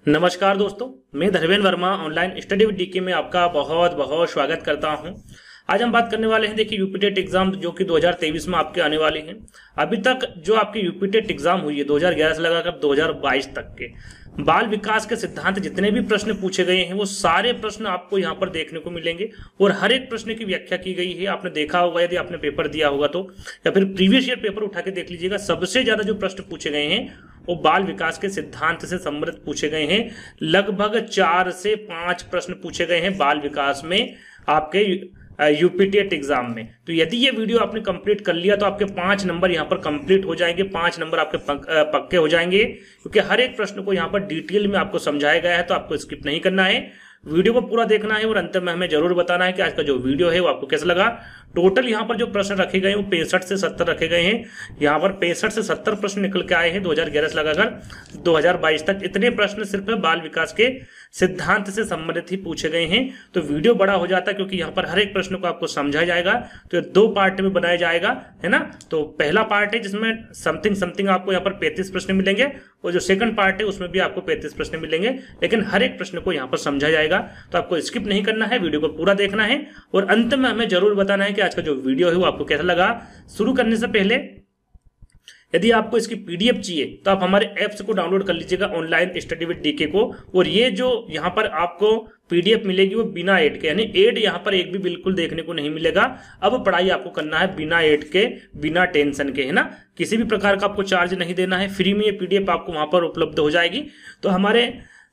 नमस्कार दोस्तों, मैं Dharmendra Verma online study with DK में आपका बहुत बहुत स्वागत करता हूं। आज हम बात करने वाले हैं देखिए यूपी टेट एग्जाम जो कि 2023 में आपके आने वाले हैं। अभी तक जो आपकी यूपी टेट एग्जाम हुई है 2011 से लगाकर 2022 तक के बाल विकास के सिद्धांत जितने भी प्रश्न पूछे गए हैं वो सारे प्रश्न आपको यहाँ पर देखने को मिलेंगे और हर एक प्रश्न की व्याख्या की गई है। आपने देखा होगा, यदि आपने पेपर दिया होगा तो, या फिर प्रीवियस ईयर पेपर उठा के देख लीजिएगा, सबसे ज्यादा जो प्रश्न पूछे गए हैं वो बाल विकास के सिद्धांत से संबंधित पूछे गए हैं। लगभग 4 से 5 प्रश्न पूछे गए हैं बाल विकास में आपके यूपी टेट एग्जाम में। तो यदि ये वीडियो आपने कंप्लीट कर लिया तो आपके 5 नंबर यहाँ पर कंप्लीट हो जाएंगे, 5 नंबर आपके पक्के हो जाएंगे, क्योंकि हर एक प्रश्न को यहाँ पर डिटेल में आपको समझाया गया है। तो आपको स्किप नहीं करना है, वीडियो को पूरा देखना है और अंत में हमें जरूर बताना है कि आज का जो वीडियो है वो आपको कैसा लगा। टोटल यहाँ पर जो प्रश्न रखे गए हैं वो 65 से 70 रखे गए हैं। यहाँ पर 65 से 70 प्रश्न निकल के आए हैं 2011 से लगाकर 2022 तक। इतने प्रश्न सिर्फ बाल विकास के सिद्धांत से संबंधित ही पूछे गए हैं। तो वीडियो बड़ा हो जाता है क्योंकि यहाँ पर हर एक प्रश्न को आपको समझाया जाएगा। तो 2 पार्ट में बनाया जाएगा, है ना। तो पहला पार्ट है जिसमें समथिंग आपको यहाँ पर 35 प्रश्न मिलेंगे और जो सेकंड पार्ट है उसमें भी आपको 35 प्रश्न मिलेंगे, लेकिन हर एक प्रश्न को यहाँ पर समझा जाएगा। तो आपको स्किप नहीं करना है, वीडियो को पूरा देखना है और अंत में हमें जरूर बताना है कि आज का जो वीडियो है वो आपको कैसा लगा। शुरू करने से पहले यदि आपको इसकी पीडीएफ चाहिए तो आप हमारे ऐप्स को डाउनलोड कर लीजिएगा, ऑनलाइन स्टडी विद डीके को। और ये जो यहाँ पर आपको पीडीएफ मिलेगी वो बिना एड के, यानी एड यहाँ पर एक भी बिल्कुल देखने को नहीं मिलेगा। अब पढ़ाई आपको करना है बिना एड के, बिना टेंशन के, है ना। किसी भी प्रकार का आपको चार्ज नहीं देना है, फ्री में ये पीडीएफ आपको वहां पर उपलब्ध हो जाएगी। तो हमारे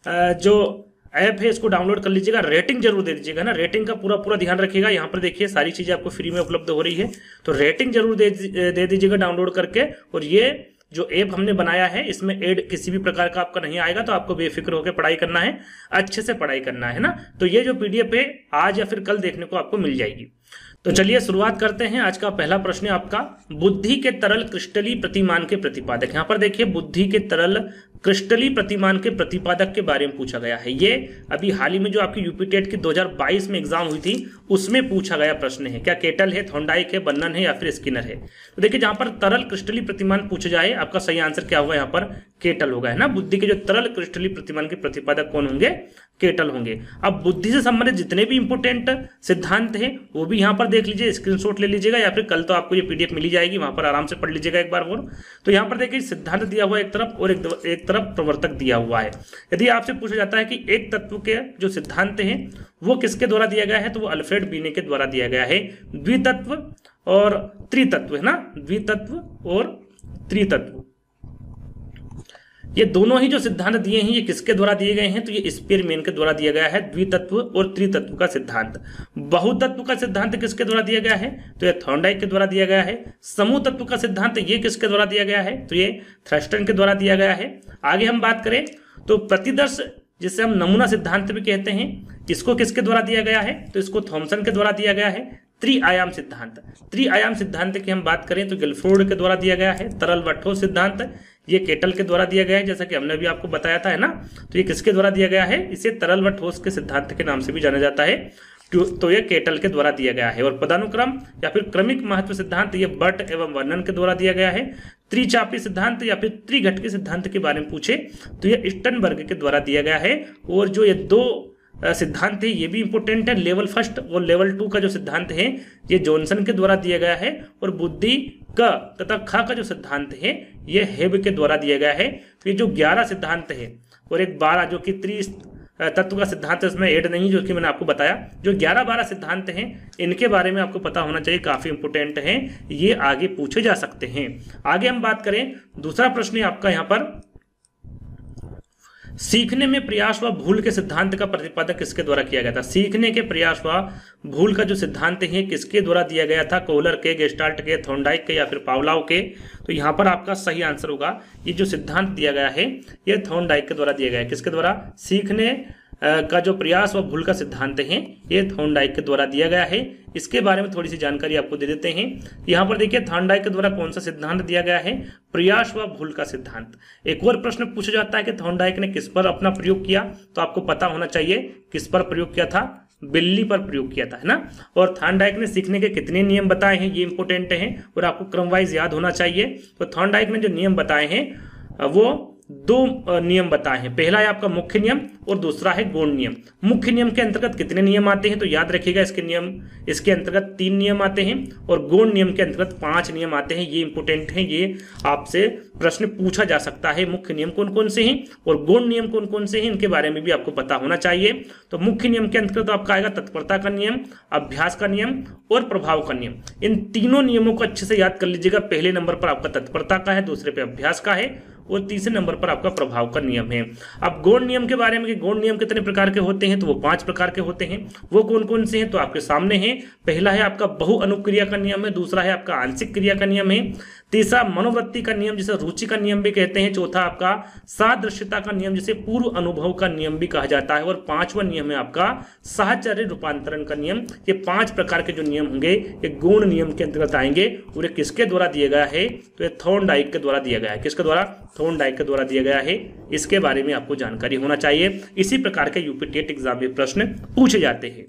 जो ऐप है इसको डाउनलोड कर लीजिएगा, रेटिंग जरूर दे दीजिएगा ना, रेटिंग का पूरा ध्यान रखिएगा। यहाँ पर देखिए सारी चीजें आपको फ्री में उपलब्ध हो रही है, तो रेटिंग जरूर दे दीजिएगा डाउनलोड करके। और ये जो ऐप हमने बनाया है इसमें ऐड किसी भी प्रकार का आपका नहीं आएगा, तो आपको बेफिक्र होकर पढ़ाई करना है, अच्छे से पढ़ाई करना है ना। तो ये जो पीडीएफ है आज या फिर कल देखने को आपको मिल जाएगी। तो चलिए शुरुआत करते हैं। आज का पहला प्रश्न है आपका, बुद्धि के तरल क्रिस्टली प्रतिमान के प्रतिपादक। यहाँ पर देखिए बुद्धि के तरल क्रिस्टली प्रतिमान के प्रतिपादक के बारे में पूछा गया है। ये अभी हाल ही में जो आपकी यूपी टेट की 2022 में एग्जाम हुई थी उसमें पूछा गया प्रश्न है। क्या केटल है, थॉर्नडाइक है, बर्नन है या फिर स्किनर है। तो देखिए जहां पर तरल क्रिस्टली प्रतिमान पूछा जाए आपका सही आंसर क्या होगा, यहाँ पर केटल होगा, है ना। बुद्धि के जो तरल क्रिस्टली प्रतिमान के प्रतिपादक कौन होंगे, केटल होंगे। अब बुद्धि से संबंधित जितने भी इंपोर्टेंट सिद्धांत हैं वो भी यहाँ पर देख लीजिए, स्क्रीनशॉट ले लीजिएगा, या फिर कल तो आपको ये पीडीएफ मिल जाएगी, वहां पर आराम से पढ़ लीजिएगा एक बार और। तो यहाँ पर देखिए सिद्धांत दिया हुआ है एक तरफ और एक तरफ प्रवर्तक दिया हुआ है। यदि आपसे पूछा जाता है कि एक तत्व के जो सिद्धांत हैं वो किसके द्वारा दिया गया है, तो वो अल्फ्रेड बीने के द्वारा दिया गया है। द्वितत्व और त्रितत्व, है ना, द्वितत्व और त्रितत्व, ये दोनों ही जो सिद्धांत दिए हैं ये किसके द्वारा दिए गए हैं, तो ये स्पीयरमैन के द्वारा दिया गया है द्वितत्व और त्रितत्व का सिद्धांत। बहुतत्व का सिद्धांत किसके द्वारा दिया गया है, तो ये थॉर्नडाइक के द्वारा दिया गया है। समूह तत्व का सिद्धांत ये किसके द्वारा दिया गया है, तो ये थ्रस्टन के द्वारा दिया गया है। आगे हम बात करें तो प्रतिदर्श, जिसे हम नमूना सिद्धांत भी कहते हैं, इसको किसके द्वारा दिया गया है, तो इसको थॉमसन के द्वारा दिया गया है। त्रिआयाम सिद्धांत की हम बात करें तो गिलफोर्ड के द्वारा दिया गया है। तरल वट्ठों सिद्धांत ये केटल के द्वारा दिया गया है, जैसा कि हमने भी आपको बताया था, है ना। तो ये किसके द्वारा दिया गया है, इसे तरल व ठोस के सिद्धांत के नाम से भी जाना जाता है। तो ये केटल के द्वारा दिया गया है। और पदानुक्रम या फिर क्रमिक महत्व सिद्धांत ये बट एवं वर्णन के द्वारा दिया गया है। त्रिचापी सिद्धांत या फिर त्रिघटकी सिद्धांत के बारे में पूछे तो ये स्टनबर्ग के द्वारा दिया गया है। और जो ये 2 सिद्धांत है ये भी इंपोर्टेंट है, लेवल 1 और लेवल 2 का जो सिद्धांत है ये जॉनसन के द्वारा दिया गया है। और बुद्धि का तथा खा का जो सिद्धांत है ये हेब के द्वारा दिया गया है। तो ये जो 11 सिद्धांत है और एक 12 जो कि तत्व का सिद्धांत है उसमें ऐड नहीं, जो कि मैंने आपको बताया, जो 11-12 सिद्धांत हैं इनके बारे में आपको पता होना चाहिए, काफी इंपोर्टेंट हैं, ये आगे पूछे जा सकते हैं। आगे हम बात करें, दूसरा प्रश्न है आपका यहाँ पर, सीखने में प्रयास व भूल के सिद्धांत का प्रतिपादन किसके द्वारा किया गया था। सीखने के प्रयास व भूल का जो सिद्धांत है किसके द्वारा दिया गया था, कोहलर के, गेस्टाल्ट के, थॉर्नडाइक के या फिर पावलोव के। तो यहाँ पर आपका सही आंसर होगा, ये जो सिद्धांत दिया गया है ये थॉर्नडाइक के द्वारा दिया गया है। किसके द्वारा, सीखने का जो प्रयास व भूल का सिद्धांत है ये थॉर्नडाइक के द्वारा दिया गया है। इसके बारे में थोड़ी सी जानकारी आपको दे देते हैं। यहाँ पर देखिए थॉर्नडाइक के द्वारा कौन सा सिद्धांत दिया गया है, प्रयास व भूल का सिद्धांत। एक और प्रश्न पूछा जाता है कि थॉर्नडाइक ने किस पर अपना प्रयोग किया, तो आपको पता होना चाहिए किस पर प्रयोग किया था, बिल्ली पर प्रयोग किया था, है ना। और थॉर्नडाइक ने सीखने के कितने नियम बताए हैं ये इंपोर्टेंट हैं और आपको क्रमवाइज याद होना चाहिए। तो थॉर्नडाइक ने जो नियम बताए हैं वो दो नियम बताए हैं। पहला है आपका मुख्य नियम और दूसरा है गौण नियम। मुख्य नियम के अंतर्गत कितने नियम आते हैं तो याद रखिएगा इसके अंतर्गत 3 नियम आते हैं और गौण नियम के अंतर्गत 5 नियम आते हैं। ये इंपोर्टेंट है, ये आपसे प्रश्न पूछा जा सकता है। मुख्य नियम कौन कौन से हैं और गौण नियम कौन कौन से हैं, इनके बारे में भी आपको पता होना चाहिए। तो मुख्य नियम के अंतर्गत आपका आएगा तत्परता का नियम, अभ्यास का नियम और प्रभाव का नियम। इन तीनों नियमों को अच्छे से याद कर लीजिएगा। पहले नंबर पर आपका तत्परता का है, दूसरे पे अभ्यास का है और तीसरे नंबर पर आपका प्रभाव का नियम है। अब गौण नियम के बारे में कि गौण नियम कितने प्रकार के होते हैं तो वो 5 प्रकार के होते हैं। वो कौन कौन से हैं तो आपके सामने हैं। पहला है आपका बहु अनुक्रिया का नियम है, दूसरा है आपका आंशिक क्रिया का नियम है, तीसरा मनोवृत्ति का नियम जिसे रुचि का नियम भी कहते हैं, चौथा आपका सादृश्यता का नियम जिसे पूर्व अनुभव का नियम भी कहा जाता है और 5वां नियम है आपका साहचर्य रूपांतरण का नियम। ये 5 प्रकार के जो नियम होंगे ये गौण नियम के अंतर्गत आएंगे और ये किसके द्वारा दिया गया है तो ये थॉर्नडाइक के द्वारा दिया गया है। किसके द्वारा? थॉर्नडाइक के द्वारा दिया गया है। इसके बारे में आपको जानकारी होना चाहिए। इसी प्रकार के यूपी टेट एग्जाम में प्रश्न पूछे जाते हैं।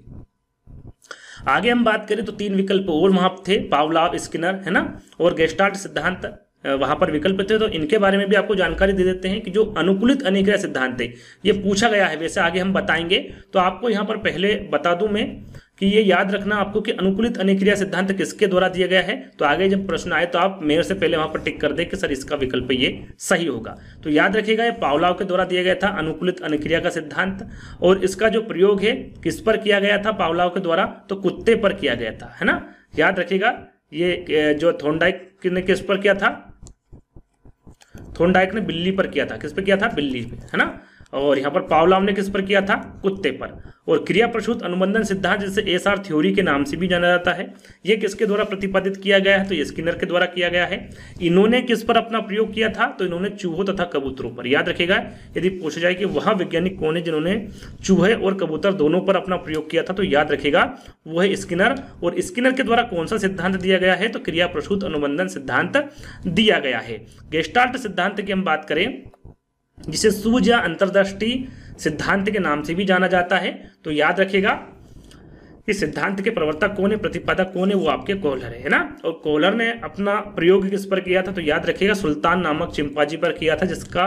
आगे हम बात करें तो 3 विकल्प और वहां थे, पावलाव, स्किनर, है ना, और गेस्टाल्ट सिद्धांत वहां पर विकल्प थे। तो इनके बारे में भी आपको जानकारी दे देते हैं कि जो अनुकूलित अनिक्रिया सिद्धांत है ये पूछा गया है, वैसे आगे हम बताएंगे। तो आपको यहां पर पहले बता दूं मैं कि ये याद रखना आपको कि अनुकूलित अनिक्रिया सिद्धांत किसके द्वारा दिया गया है। तो आगे जब प्रश्न आए तो आप मेरे से पहले वहां पर टिक कर दे कि सर इसका विकल्प ये सही होगा। तो याद रखिएगा ये पावलाव के द्वारा दिया गया था अनुकूलित अनिक्रिया का सिद्धांत और इसका जो प्रयोग है किस पर किया गया था पावलाव के द्वारा तो कुत्ते पर किया गया था, है ना। याद रखिएगा ये जो थॉर्नडाइक ने किस पर किया था, थॉर्नडाइक ने बिल्ली पर किया था। किस पर किया था? बिल्ली पे, है ना। और यहाँ पर पावलाव ने किस पर किया था? कुत्ते पर। और क्रिया प्रसूत अनुबंधन सिद्धांत जिसे एसआर थ्योरी के नाम से भी जाना जाता है, ये किसके द्वारा प्रतिपादित किया गया है तो ये स्किनर के द्वारा किया गया है। इन्होंने किस पर अपना प्रयोग किया था तो इन्होंने चूहों तथा कबूतरों पर। याद रखेगा यदि पूछा जाए कि वह वैज्ञानिक कौन है जिन्होंने चूहे और कबूतर दोनों पर अपना प्रयोग किया था तो याद रखेगा वो है स्किनर। और स्किनर के द्वारा कौन सा सिद्धांत दिया गया है तो क्रिया प्रसूत अनुबंधन सिद्धांत दिया गया है। गेस्टाल्ट सिद्धांत की हम बात करें जिसे सूझ या अंतर्दृष्टि सिद्धांत के नाम से भी जाना जाता है तो याद रखिएगा इस सिद्धांत के प्रवर्तक कौन है, प्रतिपादक कौन है, वो आपके कोहलर है ना। और कोहलर ने अपना प्रयोग किस पर किया था तो याद रखिएगा सुल्तान नामक चिंपांजी पर किया था जिसका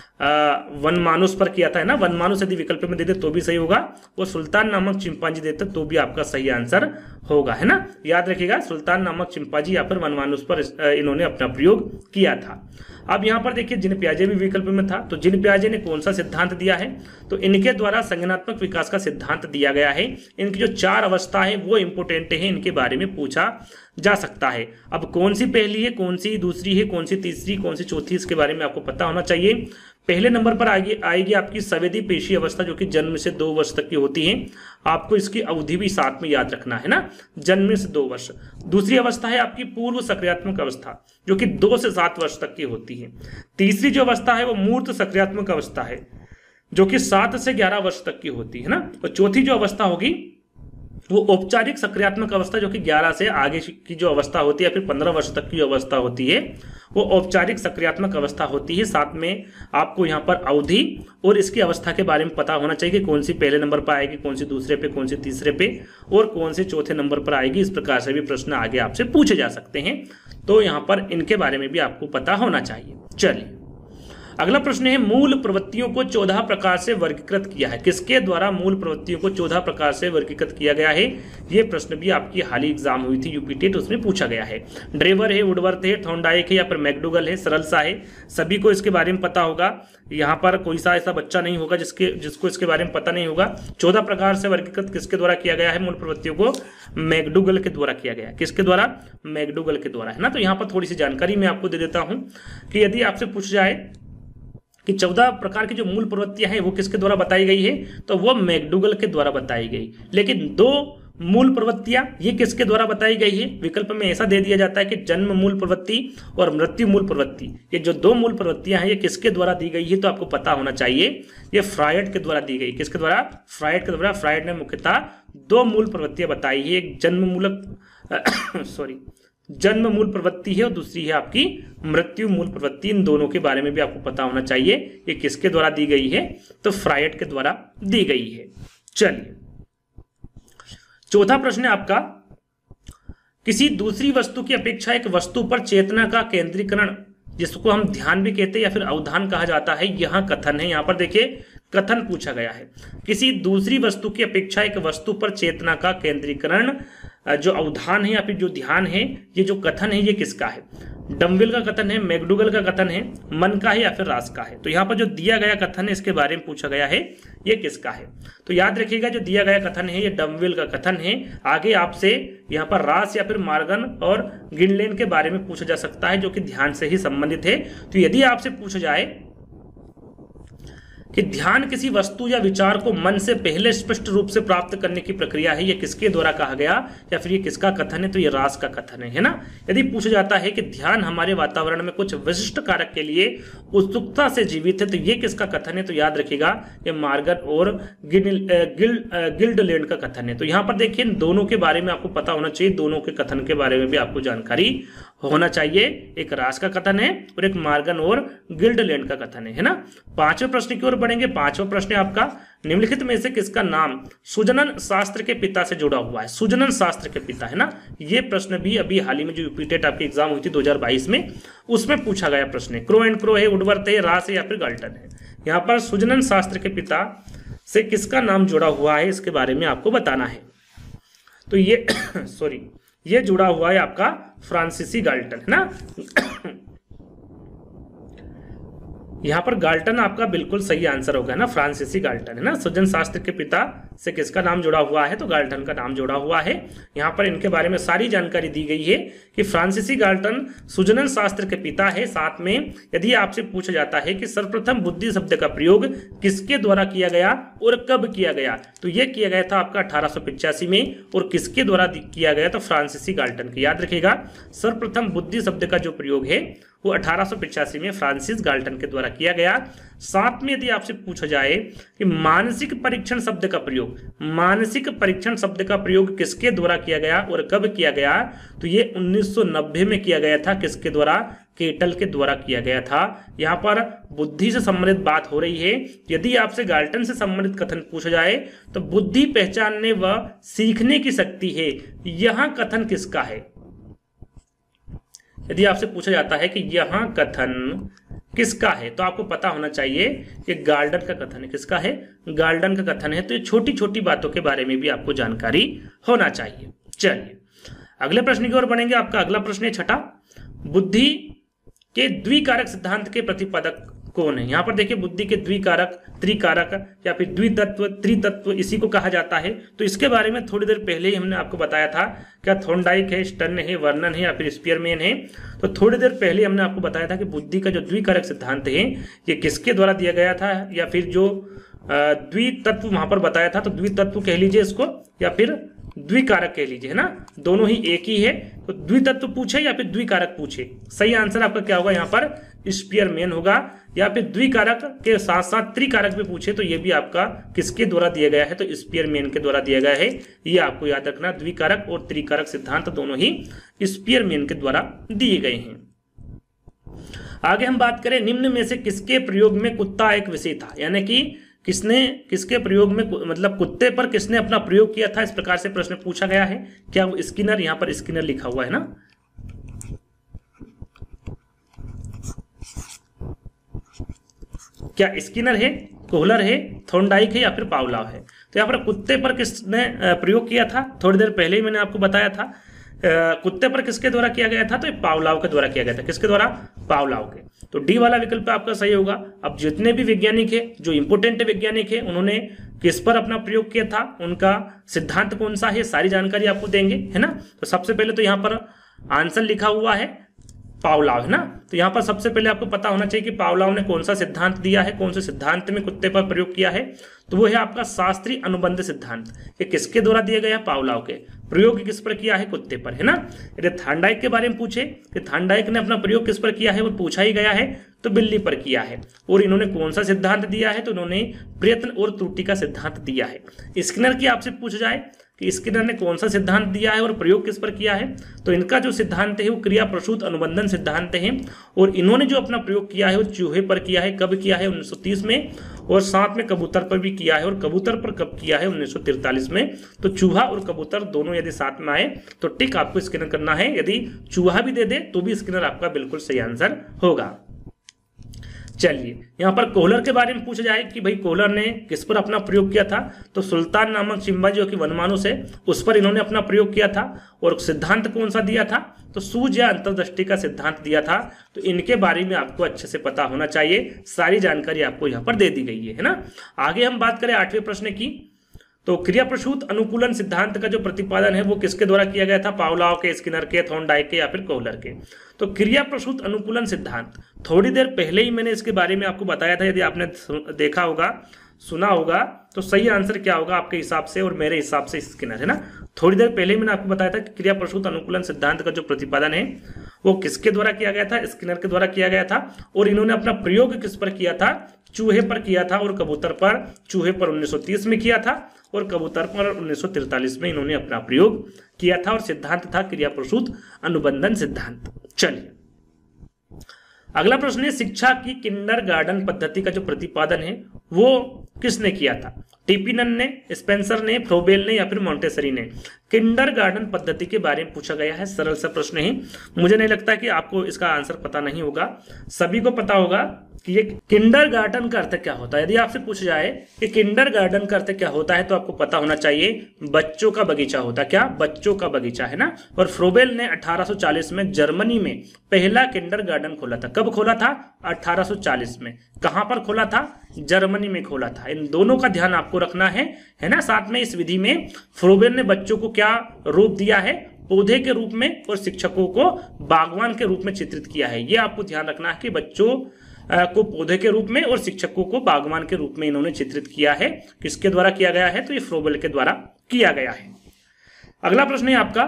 वनमानुस पर किया था, है ना। वनमानुस यदि विकल्प में दे दे तो भी सही होगा और सुल्तान नामक चिंपांजी देते तो भी आपका सही आंसर होगा, है ना। याद रखिएगा सुल्तान नामक चिंपांजी या फिर वनमानुस पर इन्होंने अपना प्रयोग किया था। अब यहाँ पर देखिए जिन पियाजे भी विकल्प में था तो जिन पियाजे ने कौन सा सिद्धांत दिया है तो इनके द्वारा संज्ञानात्मक विकास का सिद्धांत दिया गया है। इनकी जो 4 अवस्था है वो इंपोर्टेंट है, इनके बारे में पूछा जा सकता है। अब कौन सी पहली है, कौन सी दूसरी है, कौन सी तीसरी, कौन सी चौथी, इसके बारे में आपको पता होना चाहिए। पहले नंबर पर आएगी आपकी संवेदी पेशी अवस्था जो कि जन्म से 2 वर्ष तक की होती है। आपको इसकी अवधि भी साथ में याद रखना है ना, जन्म से 2 वर्ष। दूसरी अवस्था है आपकी पूर्व सक्रियात्मक अवस्था जो कि 2 से 7 वर्ष तक की होती है। तीसरी जो अवस्था है वो मूर्त सक्रियात्मक अवस्था है जो कि 7 से 11 वर्ष तक की होती है ना। और चौथी जो अवस्था होगी वो औपचारिक सक्रियात्मक अवस्था जो कि 11 से आगे की जो अवस्था होती है या फिर 15 वर्ष तक की अवस्था होती है वो औपचारिक सक्रियात्मक अवस्था होती है। साथ में आपको यहाँ पर अवधि और इसकी अवस्था के बारे में पता होना चाहिए कि कौन सी पहले नंबर पर आएगी, कौन सी दूसरे पे, कौन सी तीसरे पे और कौन से चौथे नंबर पर आएगी। इस प्रकार से भी प्रश्न आगे आपसे पूछे जा सकते हैं, तो यहाँ पर इनके बारे में भी आपको पता होना चाहिए। चलिए अगला प्रश्न है मूल प्रवृत्तियों को 14 प्रकार से वर्गीकृत किया है। किसके द्वारा मूल प्रवृत्तियों को 14 प्रकार से वर्गीकृत किया गया है? ये प्रश्न भी आपकी हाल ही एग्जाम हुई थी यूपी टेट, उसमें पूछा गया है। ड्रेवर है, वुडवर्थ है, थॉर्नडाइक है या फिर मैकडूगल है, सरल सा है, सभी को इसके बारे में पता होगा। यहाँ पर कोई सा ऐसा बच्चा नहीं होगा जिसको इसके बारे में पता नहीं होगा। 14 प्रकार से वर्गीकृत किसके द्वारा किया गया है मूल प्रवृत्तियों को? मैकडूगल के द्वारा किया गया। किसके द्वारा? मैकडूगल के द्वारा, है ना। तो यहाँ पर थोड़ी सी जानकारी मैं आपको दे देता हूँ कि यदि आपसे पूछ जाए कि 14 प्रकार की जो मूल प्रवृत्तियां हैं वो किसके द्वारा बताई गई है तो वो मैकडूगल के द्वारा बताई गई। लेकिन 2 मूल प्रवृत्तियां ये किसके द्वारा बताई गई है? विकल्प में ऐसा दे दिया जाता है कि जन्म मूल प्रवृत्ति और मृत्यु मूल प्रवृत्ति। ये जो 2 मूल प्रवृत्तियां हैं ये किसके द्वारा दी गई है तो आपको पता होना चाहिए ये फ्रायड के द्वारा दी गई। किसके द्वारा? फ्रायड के द्वारा। फ्रायड ने मुख्यतः 2 मूल प्रवृत्तियां बताई है, एक जन्म मूल प्रवृत्ति है और दूसरी है आपकी मृत्यु मूल प्रवृत्ति। इन दोनों के बारे में भी आपको पता होना चाहिए ये किसके द्वारा दी गई है तो फ्रायड के द्वारा दी गई है। चलिए चौथा प्रश्न है आपका, किसी दूसरी वस्तु की अपेक्षा एक वस्तु पर चेतना का केंद्रीकरण जिसको हम ध्यान भी कहते हैं या फिर अवधान कहा जाता है, यहाँ कथन है। यहाँ पर देखिए कथन पूछा गया है, किसी दूसरी वस्तु की अपेक्षा एक वस्तु पर चेतना का केंद्रीकरण जो अवधान है या फिर जो ध्यान है, ये जो कथन है ये किसका है? डम्बिल का कथन है, मैकडूगल का कथन है, मन का है या फिर रास का है? तो यहाँ पर जो दिया गया कथन है इसके बारे में पूछा गया है, ये किसका है? तो याद रखिएगा जो दिया गया कथन है ये डम्बिल का कथन है। आगे आपसे यहाँ पर रास या फिर मार्गन और गिनलेन के बारे में पूछा जा सकता है जो कि ध्यान से ही संबंधित है। तो यदि आपसे पूछा जाए कि ध्यान किसी वस्तु या विचार को मन से पहले स्पष्ट रूप से प्राप्त करने की प्रक्रिया है, ये किसके द्वारा कहा गया या फिर ये किसका कथन है? तो ये रास का कथन है ना। यदि पूछा जाता है कि ध्यान हमारे वातावरण में कुछ विशिष्ट कारक के लिए उत्सुकता से जीवित है, तो ये किसका कथन है? तो याद रखिएगा ये मार्गन और गिल्डलेंड का कथन है। तो यहाँ पर देखिए दोनों के बारे में आपको पता होना चाहिए, दोनों के कथन के बारे में भी आपको जानकारी होना चाहिए। एक रास का कथन है और एक मार्गन और गिल्डलेंड का कथन है ना। पांचवें प्रश्न की ओर बढ़ेंगे। पांचवा प्रश्न है आपका, निम्नलिखित में से किसका नाम सुजनन शास्त्र के पिता से जुड़ा हुआ है? सुजनन शास्त्र के पिता है ना। ये प्रश्न भी अभी हाल ही में जो यूपीटेट आपकी एग्जाम हुई थी 2022 में, उसमें पूछा गया प्रश्न है। क्रो एंड क्रो है, वुडवर्थ है, रास है या फिर गाल्टन है? यहाँ पर सुजनन शास्त्र के पिता से किसका नाम जुड़ा हुआ है इसके बारे में आपको बताना है। तो ये सॉरी ये जुड़ा हुआ है आपका फ्रांसीसी गाल्टन है ना। यहां पर गाल्टन आपका बिल्कुल सही आंसर होगा ना, फ्रांसीसी गाल्टन है ना। सुजन शास्त्र के पिता से किसका नाम जुड़ा हुआ है? तो गाल्टन का नाम जुड़ा हुआ है। यहां पर इनके बारे में सारी जानकारी दी गई है कि फ्रांसीसी गाल्टन सुजनन शास्त्र के पिता है। साथ में यदि आपसे पूछा जाता है कि सर्वप्रथम बुद्धि शब्द का प्रयोग किसके द्वारा किया गया और कब किया गया, तो यह किया गया था आपका 1885 में। और किसके द्वारा किया गया? तो फ्रांसीसी गाल्टन के। याद रखिएगा सर्वप्रथम बुद्धि शब्द का जो प्रयोग है वो 1885 में फ्रांसिस गाल्टन के द्वारा किया गया। साथ में यदि आपसे पूछा जाए कि मानसिक परीक्षण शब्द का प्रयोग, मानसिक परीक्षण शब्द का प्रयोग किसके द्वारा किया गया और कब किया गया, तो ये 1990 में किया गया था। किसके द्वारा? केटल के द्वारा किया गया था। यहाँ पर बुद्धि से संबंधित बात हो रही है। यदि आपसे गाल्टन से संबंधित कथन पूछा जाए तो बुद्धि पहचानने व सीखने की शक्ति है, यहां कथन किसका है? यदि आपसे पूछा जाता है कि यहां कथन किसका है, तो आपको पता होना चाहिए कि गाल्टन का कथन है। किसका है? गाल्टन का कथन है। तो ये छोटी छोटी बातों के बारे में भी आपको जानकारी होना चाहिए। चलिए अगले प्रश्न की ओर बढ़ेंगे। आपका अगला प्रश्न है छठा, बुद्धि के द्विकारक सिद्धांत के प्रतिपादक कौन है? यहां पर देखिए बुद्धि के द्विकारक, त्रिकारक या फिर द्वितत्व, त्रितत्व इसी को कहा जाता है। तो इसके बारे में थोड़ी देर पहले ही हमने आपको बताया था। क्या थॉर्नडाइक है, स्टर्न है, वर्नन है या फिर स्पीयरमैन है? तो थोड़ी देर पहले हमने आपको बताया था कि बुद्धि का जो द्विकारक सिद्धांत है ये किसके द्वारा दिया गया था, या फिर जो द्वितत्व वहां पर बताया था। तो द्वितत्व कह लीजिए इसको या फिर द्विकारक कह लीजिए, है ना, दोनों ही एक ही है। तो द्वितत्व पूछे या फिर द्विकारक पूछे, सही आंसर आपका क्या होगा? यहाँ पर स्पीयरमैन होगा। या फिर द्विकारक के साथ साथ त्रिकारक भी पूछे तो ये भी आपका किसके द्वारा दिया गया है? तो स्पीयरमैन के द्वारा दिया गया है। ये आपको याद रखना, द्विकारक और त्रिकारक सिद्धांत दोनों ही स्पीयरमैन के द्वारा दिए गए हैं। आगे हम बात करें, निम्न में से किसके प्रयोग में कुत्ता एक विषय था? यानी कि किसके प्रयोग में, मतलब कुत्ते पर किसने अपना प्रयोग किया था, इस प्रकार से प्रश्न पूछा गया है। क्या वो स्किनर? यहाँ पर स्किनर लिखा हुआ है ना। क्या स्किनर है, कोहलर है, थॉर्नडाइक है या फिर पावलाव है? तो यहाँ पर कुत्ते पर किसने प्रयोग किया था? थोड़ी देर पहले ही मैंने आपको बताया था। कुत्ते पर किसके द्वारा किया गया था? तो पावलाव के द्वारा किया गया था। किसके द्वारा? पावलाव के। तो डी वाला विकल्प आपका सही होगा। अब जितने भी वैज्ञानिक है, जो इंपोर्टेंट वैज्ञानिक है, उन्होंने किस पर अपना प्रयोग किया था, उनका सिद्धांत कौन सा है, सारी जानकारी आपको देंगे, है ना। तो सबसे पहले तो यहाँ पर आंसर लिखा हुआ है पावलाव, है ना। तो यहाँ पर सबसे पहले आपको पता होना चाहिए कि पावलाव ने कौन सा सिद्धांत दिया है, कौन से सिद्धांत में कुत्ते पर प्रयोग किया है। तो वो है आपका शास्त्रीय अनुबंध सिद्धांत। ये किसके द्वारा दिया गया? पावलाव के। प्रयोग किस पर किया है? कुत्ते पर, है ना। यदि थॉर्नडाइक के बारे में पूछे कि थॉर्नडाइक ने अपना प्रयोग किस पर किया है, वो पूछा ही गया है, तो बिल्ली पर किया है। और इन्होंने कौन सा सिद्धांत दिया है? तो इन्होंने प्रयत्न और त्रुटि का सिद्धांत दिया है। स्किनर की आपसे पूछा जाए कि स्किनर ने कौन सा सिद्धांत दिया है और प्रयोग किस पर किया है। तो इनका जो सिद्धांत है वो क्रिया प्रसूत अनुबंधन सिद्धांत है, और इन्होंने जो अपना प्रयोग किया है वो चूहे पर किया है। कब किया है? 1930 में, और साथ में कबूतर पर भी किया है। और कबूतर पर कब किया है? 1943 में। तो चूहा और कबूतर दोनों यदि साथ में आए तो टिक आपको स्किनर करना है। यदि चूहा भी दे दे तो भी स्किनर आपका बिल्कुल सही आंसर होगा। चलिए, यहाँ पर कोहलर के बारे में पूछा जाए कि भाई कोहलर ने किस पर अपना प्रयोग किया था। तो सुल्तान नामक चिंपांजी जो कि वनमानुष है उस पर इन्होंने अपना प्रयोग किया था। और सिद्धांत कौन सा दिया था? तो सूझ या अंतर्दृष्टि का सिद्धांत दिया था। तो इनके बारे में आपको अच्छे से पता होना चाहिए। सारी जानकारी आपको यहाँ पर दे दी गई है ना। आगे हम बात करें 8वें प्रश्न की। तो क्रिया प्रसूत अनुकूलन सिद्धांत का जो प्रतिपादन है वो किसके द्वारा किया गया था? पावलोव के, स्किनर के, थॉर्नडाइक के या फिर कोहलर के। तो क्रिया प्रसूत अनुकूलन सिद्धांत थोड़ी देर पहले ही मैंने इसके बारे में आपको बताया था। यदि आपने देखा होगा, सुना होगा, तो सही आंसर क्या होगा आपके हिसाब से और मेरे हिसाब से? स्किनर है ना। थोड़ी देर पहले ही मैंने आपको बताया था कि क्रिया प्रसूत अनुकूलन सिद्धांत का जो प्रतिपादन है वो किसके द्वारा किया गया था? स्किनर के द्वारा किया गया था। और इन्होंने अपना प्रयोग किस पर किया था? चूहे पर किया था और कबूतर पर। चूहे पर 1930 में किया था और कबूतर पर 1943 में इन्होंने अपना प्रयोग किया था। और सिद्धांत था क्रिया प्रसूत अनुबंधन सिद्धांत। चलिए, अगला प्रश्न है शिक्षा की किंडरगार्टन पद्धति का जो प्रतिपादन है वो किसने किया था? टीपीनन ने, स्पेंसर ने, फ्रोबेल ने या फिर मॉन्टेसरी ने? किंडरगार्टन पद्धति के बारे में पूछा गया है। सरल सा प्रश्न है। मुझे नहीं लगता कि आपको इसका आंसर पता नहीं होगा। सभी को पता होगा कि ये किंडरगार्टन का अर्थ क्या होता है। यदि आपसे पूछा जाए कि किंडरगार्टन का अर्थ क्या होता है तो आपको पता होना चाहिए बच्चों का बगीचा होता है। क्या? बच्चों का बगीचा, है ना। और फ्रोबेल ने 1840 में जर्मनी में पहला किंडरगार्टन खोला था। कब खोला था? 1840 में। कहां पर खोला था? जर्मनी में खोला था। इन दोनों का ध्यान आपको रखना है ना। साथ में इस विधि में फ्रोबेल ने बच्चों को क्या रूप दिया है? पौधे के रूप में, और शिक्षकों को बागवान के रूप में चित्रित किया है। यह आपको ध्यान रखना है कि बच्चों को पौधे के रूप में और शिक्षकों को बागवान के रूप में इन्होंने चित्रित किया है। किसके द्वारा किया गया है? तो ये फ्रोबेल के द्वारा किया गया है। अगला प्रश्न है आपका,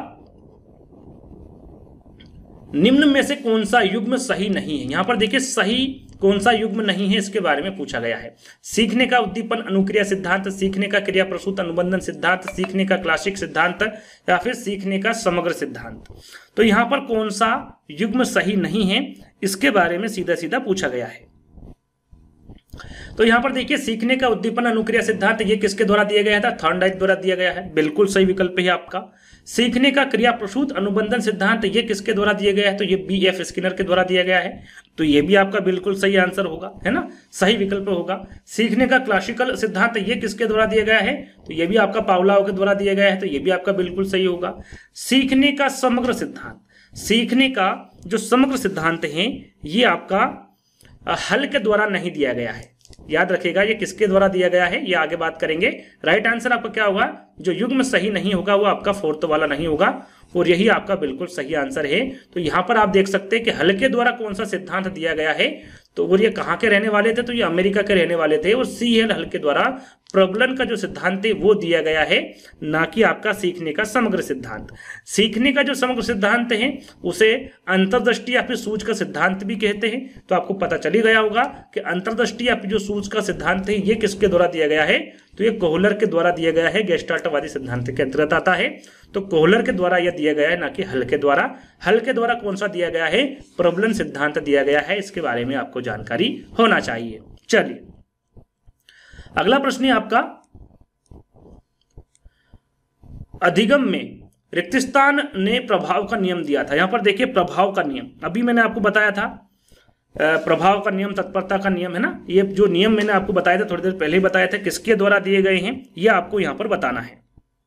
निम्न में से कौन सा युग्म सही नहीं है? यहां पर देखिए सही कौन सा युग्म नहीं है इसके बारे में पूछा गया है। सीखने का उद्दीपन अनुक्रिया सिद्धांत, सीखने का क्रिया प्रसूत अनुबंधन सिद्धांत, सीखने का क्लासिक सिद्धांत या फिर सीखने का समग्र सिद्धांत। तो यहां पर कौन सा युग्म सही नहीं है इसके बारे में सीधा सीधा पूछा गया है। तो यहां पर देखिए सीखने का उद्दीपन अनुक्रिया सिद्धांत ये किसके द्वारा दिया गया था? थॉर्नडाइक द्वारा दिया गया है। बिल्कुल सही विकल्प है आपका। सीखने का क्रिया प्रसूत अनुबंधन सिद्धांत ये किसके द्वारा दिया गया है? तो ये BF स्किनर के द्वारा दिया गया है। तो ये भी आपका बिल्कुल सही आंसर होगा, है ना, सही विकल्प होगा। सीखने का क्लासिकल सिद्धांत ये किसके द्वारा दिया गया है? तो ये भी आपका पावलोव के द्वारा दिया गया है। तो ये भी आपका बिल्कुल सही होगा। सीखने का समग्र सिद्धांत, सीखने का जो समग्र सिद्धांत है ये आपका हल के द्वारा नहीं दिया गया है। याद रखिएगा ये किसके द्वारा दिया गया है, ये आगे बात करेंगे। राइट आंसर आपका क्या होगा? जो युग्म सही नहीं होगा वो आपका फोर्थ वाला नहीं होगा, और यही आपका बिल्कुल सही आंसर है। तो यहां पर आप देख सकते हैं कि हल के द्वारा कौन सा सिद्धांत दिया गया है। तो और ये कहाँ के रहने वाले थे? तो ये अमेरिका के रहने वाले थे। और CL हल के द्वारा प्रबलन का जो सिद्धांत है वो दिया गया है, ना कि आपका सीखने का समग्र सिद्धांत। सीखने का जो समग्र सिद्धांत है उसे अंतर्दृष्टि या फिर सूझ का सिद्धांत भी कहते हैं। तो आपको पता चल ही गया होगा कि अंतर्दृष्टि या फिर जो सूझ का सिद्धांत है ये किसके द्वारा दिया गया है? तो ये कोहलर के द्वारा दिया गया है। गेस्टाल्टवादी सिद्धांत के अंतर्गत आता है। तो कोहलर के द्वारा यह दिया गया है, ना कि हल के द्वारा। हल के द्वारा कौन सा दिया गया है? प्रबलन सिद्धांत दिया गया है। इसके बारे में आपको जानकारी होना चाहिए। चलिए अगला प्रश्न है आपका, अधिगम में रिक्तस्थान ने प्रभाव का नियम दिया था। यहां पर देखिए प्रभाव का नियम, अभी मैंने आपको बताया था प्रभाव का नियम, तत्परता का नियम, है ना। ये जो नियम मैंने आपको बताया था, थोड़ी देर पहले ही बताया था, किसके द्वारा दिए गए हैं ये आपको यहां पर बताना है।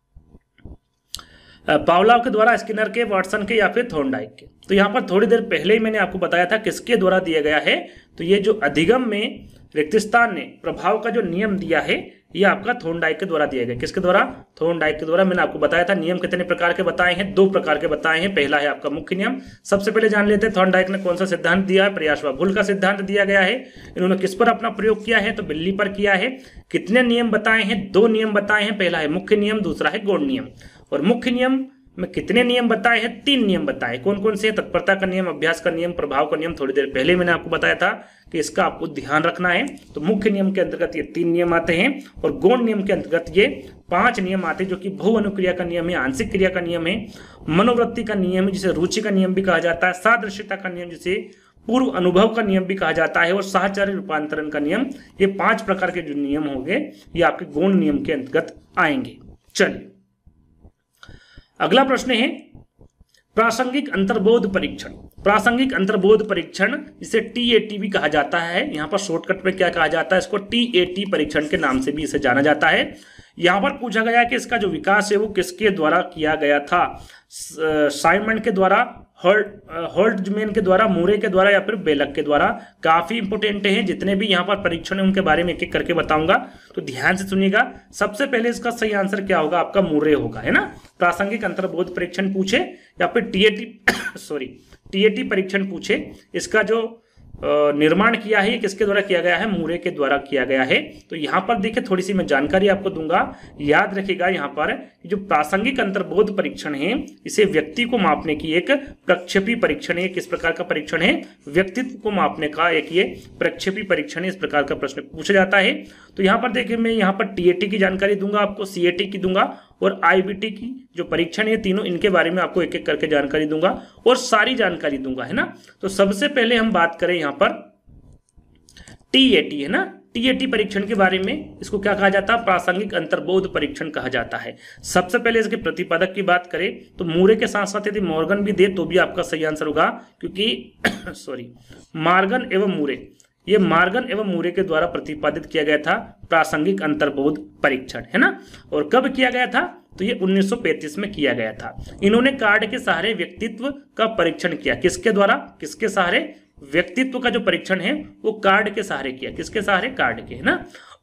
पावलोव के द्वारा, स्किनर के, वाटसन के या फिर थॉर्नडाइक के। तो यहां पर थोड़ी देर पहले ही मैंने आपको बताया था किसके द्वारा दिया गया है। तो ये जो अधिगम में रिक्तस्थान ने प्रभाव का जो नियम दिया है ये आपका थॉर्नडाइक के द्वारा दिया गया। किसके द्वारा? थॉर्नडाइक के द्वारा। मैंने आपको बताया था नियम कितने प्रकार के बताए हैं, 2 प्रकार के बताए हैं। पहला है आपका मुख्य नियम। सबसे पहले जान लेते हैं थॉर्नडाइक ने कौन सा सिद्धांत दिया है। प्रयास व भूल का सिद्धांत दिया गया है। इन्होंने किस पर अपना प्रयोग किया है? तो बिल्ली पर किया है। कितने नियम बताए हैं? 2 नियम बताए हैं। पहला है मुख्य नियम, दूसरा है गौण नियम। और मुख्य नियम में कितने नियम बताए हैं? 3 नियम बताए। कौन कौन से? तत्परता का नियम, अभ्यास का नियम, प्रभाव का नियम। थोड़ी देर पहले मैंने आपको बताया था कि इसका आपको ध्यान रखना है। तो मुख्य नियम के अंतर्गत ये 3 नियम आते हैं और गौण नियम के अंतर्गत ये 5 नियम आते हैं, जो कि बहु अनुक्रिया का नियम है, आंशिक क्रिया का नियम है, मनोवृत्ति का नियम है जिसे रुचि का नियम भी कहा जाता है, सादृश्यता का नियम जिसे पूर्व अनुभव का नियम भी कहा जाता है, और साहचर्य रूपांतरण का नियम। ये 5 प्रकार के जो नियम होंगे ये आपके गौण नियम के अंतर्गत आएंगे। चलिए अगला प्रश्न है प्रासंगिक अंतर्बोध परीक्षण। प्रासंगिक अंतर्बोध परीक्षण जिसे टीएटी भी कहा जाता है, यहाँ पर शॉर्टकट में क्या कहा जाता है? इसको टीएटी परीक्षण के नाम से भी इसे जाना जाता है। यहाँ पर पूछा गया कि इसका जो विकास है वो किसके द्वारा किया गया था? साइमंड के द्वारा, होल्ट्जमैन के द्वारा, मूरे के द्वारा या फिर बेलक के द्वारा? काफी इंपोर्टेंट है। जितने भी यहाँ पर परीक्षण है उनके बारे में एक एक करके बताऊंगा, तो ध्यान से सुनिएगा। सबसे पहले इसका सही आंसर क्या होगा? आपका मूरे होगा, है ना। प्रासंगिक अंतर्बोध परीक्षण पूछे या फिर टीएटी परीक्षण पूछे, इसका जो निर्माण किया है ये किसके द्वारा किया गया है? मूरे के द्वारा किया गया है। तो यहाँ पर देखिए थोड़ी सी मैं जानकारी आपको दूंगा, याद रखिएगा। यहाँ पर जो प्रासंगिक अंतर्बोध परीक्षण है इसे व्यक्ति को मापने की एक प्रक्षेपी परीक्षण है। किस प्रकार का परीक्षण है? व्यक्तित्व को मापने का एक ये प्रक्षेपी परीक्षण है। इस प्रकार का प्रश्न पूछा जाता है। तो यहाँ पर देखिए मैं यहाँ पर टीएटी की जानकारी दूंगा, आपको सीएटी की दूंगा और आईबीटी की जो परीक्षण है तीनों, इनके बारे में आपको एक एक करके जानकारी दूंगा और सारी जानकारी दूंगा, है ना। तो सबसे पहले हम बात करें यहाँ पर टीएटी, है ना। टीएटी परीक्षण के बारे में इसको क्या कहा जाता है? प्रासंगिक अंतर्बोध परीक्षण कहा जाता है। सबसे पहले इसके प्रतिपादक की बात करें तो मूरे के साथ साथ यदि मॉर्गन भी दे तो भी आपका सही आंसर होगा, क्योंकि मार्गन एवं मूरे, ये मार्गन एवं मूरे के द्वारा प्रतिपादित किया गया था प्रासंगिक अंतर्बोध परीक्षण, है ना। और कब किया गया था? तो ये 1935 में किया गया था। इन्होंने कार्ड के सहारे व्यक्तित्व का परीक्षण किया। किसके द्वारा? किसके सहारे? व्यक्तित्व का जो परीक्षण है वो कार्ड के सहारे किया। किसके सहारे? कार्ड के, है ना।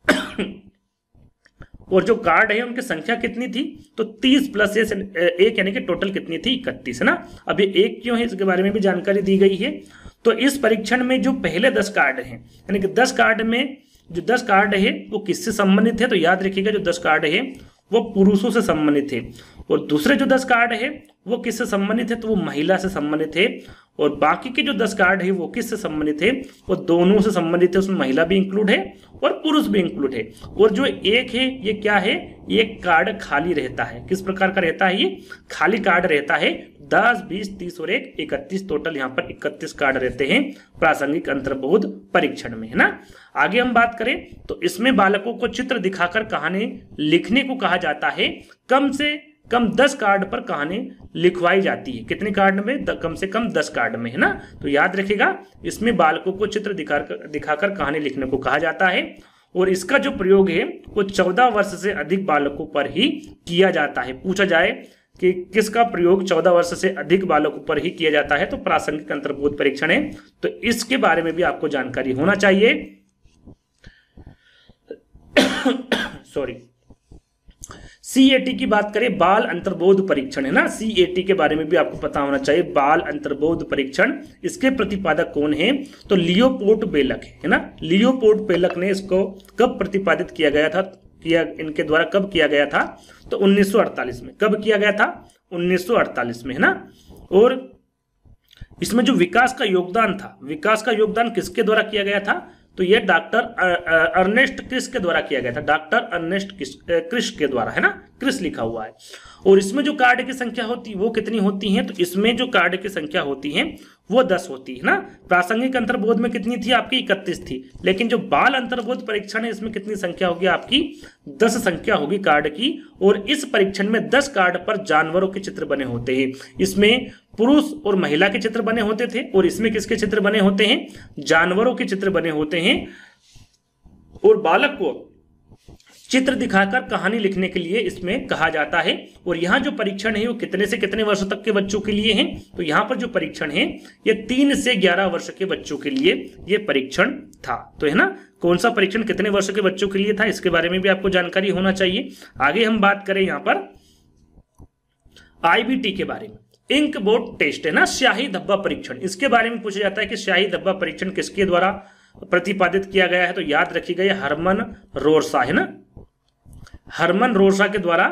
और जो कार्ड है उनकी संख्या कितनी थी? तो 30 प्लस 1 यानी कि टोटल कितनी थी? 31, है ना। अब ये 1 क्यों है इसके बारे में भी जानकारी दी गई है। तो इस परीक्षण में जो पहले 10 कार्ड हैं, यानी कि 10 कार्ड में जो 10 कार्ड है वो किससे संबंधित है? तो याद रखिएगा जो 10 कार्ड है वो पुरुषों से संबंधित है, और दूसरे जो 10 कार्ड है वो किससे संबंधित है? तो वो महिला से संबंधित है। और बाकी के जो 10 कार्ड है वो किससे संबंधित है? वो दोनों से संबंधित है, उसमें महिला भी इंक्लूड है और पुरुष भी इंक्लूड है। और जो 1 है ये क्या है? ये कार्ड खाली रहता है। किस प्रकार का रहता है? ये खाली कार्ड रहता है। 10, 20, 30 और 1 31, टोटल यहाँ पर 31 कार्ड रहते हैं प्रासंगिक अंतर्बोध परीक्षण में, है ना। आगे हम बात करें तो इसमें बालकों को चित्र दिखाकर कहानी लिखने को कहा जाता है। कम से कम 10 कार्ड पर कहानी लिखवाई जाती है। कितने कार्ड में? कम से कम 10 कार्ड में, है ना। तो याद रखिएगा इसमें बालकों को चित्र दिखाकर कहानी लिखने को कहा जाता है। और इसका जो प्रयोग है वो 14 वर्ष से अधिक बालकों पर ही किया जाता है। पूछा जाए कि किसका प्रयोग 14 वर्ष से अधिक बालकों पर ही किया जाता है, तो प्रासंगिक अंतर्बोध परीक्षण है। तो इसके बारे में भी आपको जानकारी होना चाहिए। सॉरी, सीएटी की बात करें, बाल अंतर्बोध परीक्षण, है ना। सीएटी के बारे में भी आपको पता होना चाहिए, बाल अंतर्बोध परीक्षण। इसके प्रतिपादक कौन है? तो लियोपोल्ड बेलक है ना। लियोपोल्ड बेलक ने इसको कब प्रतिपादित किया गया था? इनके द्वारा कब किया गया था? तो 1948 में। कब किया गया था? 1948 में, है ना। और इसमें जो विकास का योगदान था, विकास का योगदान किसके द्वारा किया गया था? तो ये डॉक्टर अर्नेस्ट क्रिस के द्वारा किया गया था। डॉक्टर अर्नेस्ट क्रिस के द्वारा, है ना। क्रिस लिखा हुआ है। और इसमें जो कार्ड की संख्या होती है वो कितनी होती है? तो इसमें जो कार्ड की संख्या होती है वो 10 होती है ना। प्रासंगिक अंतर्बोध में कितनी थी? आपकी 31 थी। लेकिन जो बाल अंतर्बोध परीक्षण है इसमें कितनी संख्या होगी? आपकी 10 संख्या होगी कार्ड की। और इस परीक्षण में 10 कार्ड पर जानवरों के चित्र बने होते हैं। इसमें पुरुष और महिला के चित्र बने होते थे और इसमें किसके चित्र बने होते हैं? जानवरों के चित्र बने होते हैं। और बालक को चित्र दिखाकर कहानी लिखने के लिए इसमें कहा जाता है। और यहाँ जो परीक्षण है वो कितने से कितने वर्ष तक के बच्चों के लिए है? तो यहाँ पर जो परीक्षण है ये 3 से 11 वर्ष के बच्चों के लिए ये परीक्षण था। तो है ना, कौन सा परीक्षण कितने वर्ष के बच्चों के लिए था, इसके बारे में भी आपको जानकारी होना चाहिए। आगे हम बात करें यहाँ पर आईबीटी के बारे में, इंक बोर्ड टेस्ट, है ना, स्याही धब्बा परीक्षण। इसके बारे में पूछा जाता है कि स्याही धब्बा परीक्षण किसके द्वारा प्रतिपादित किया गया है? तो याद रखिएगा ये हरमन रोरसा, है ना। हरमन रोरसा के द्वारा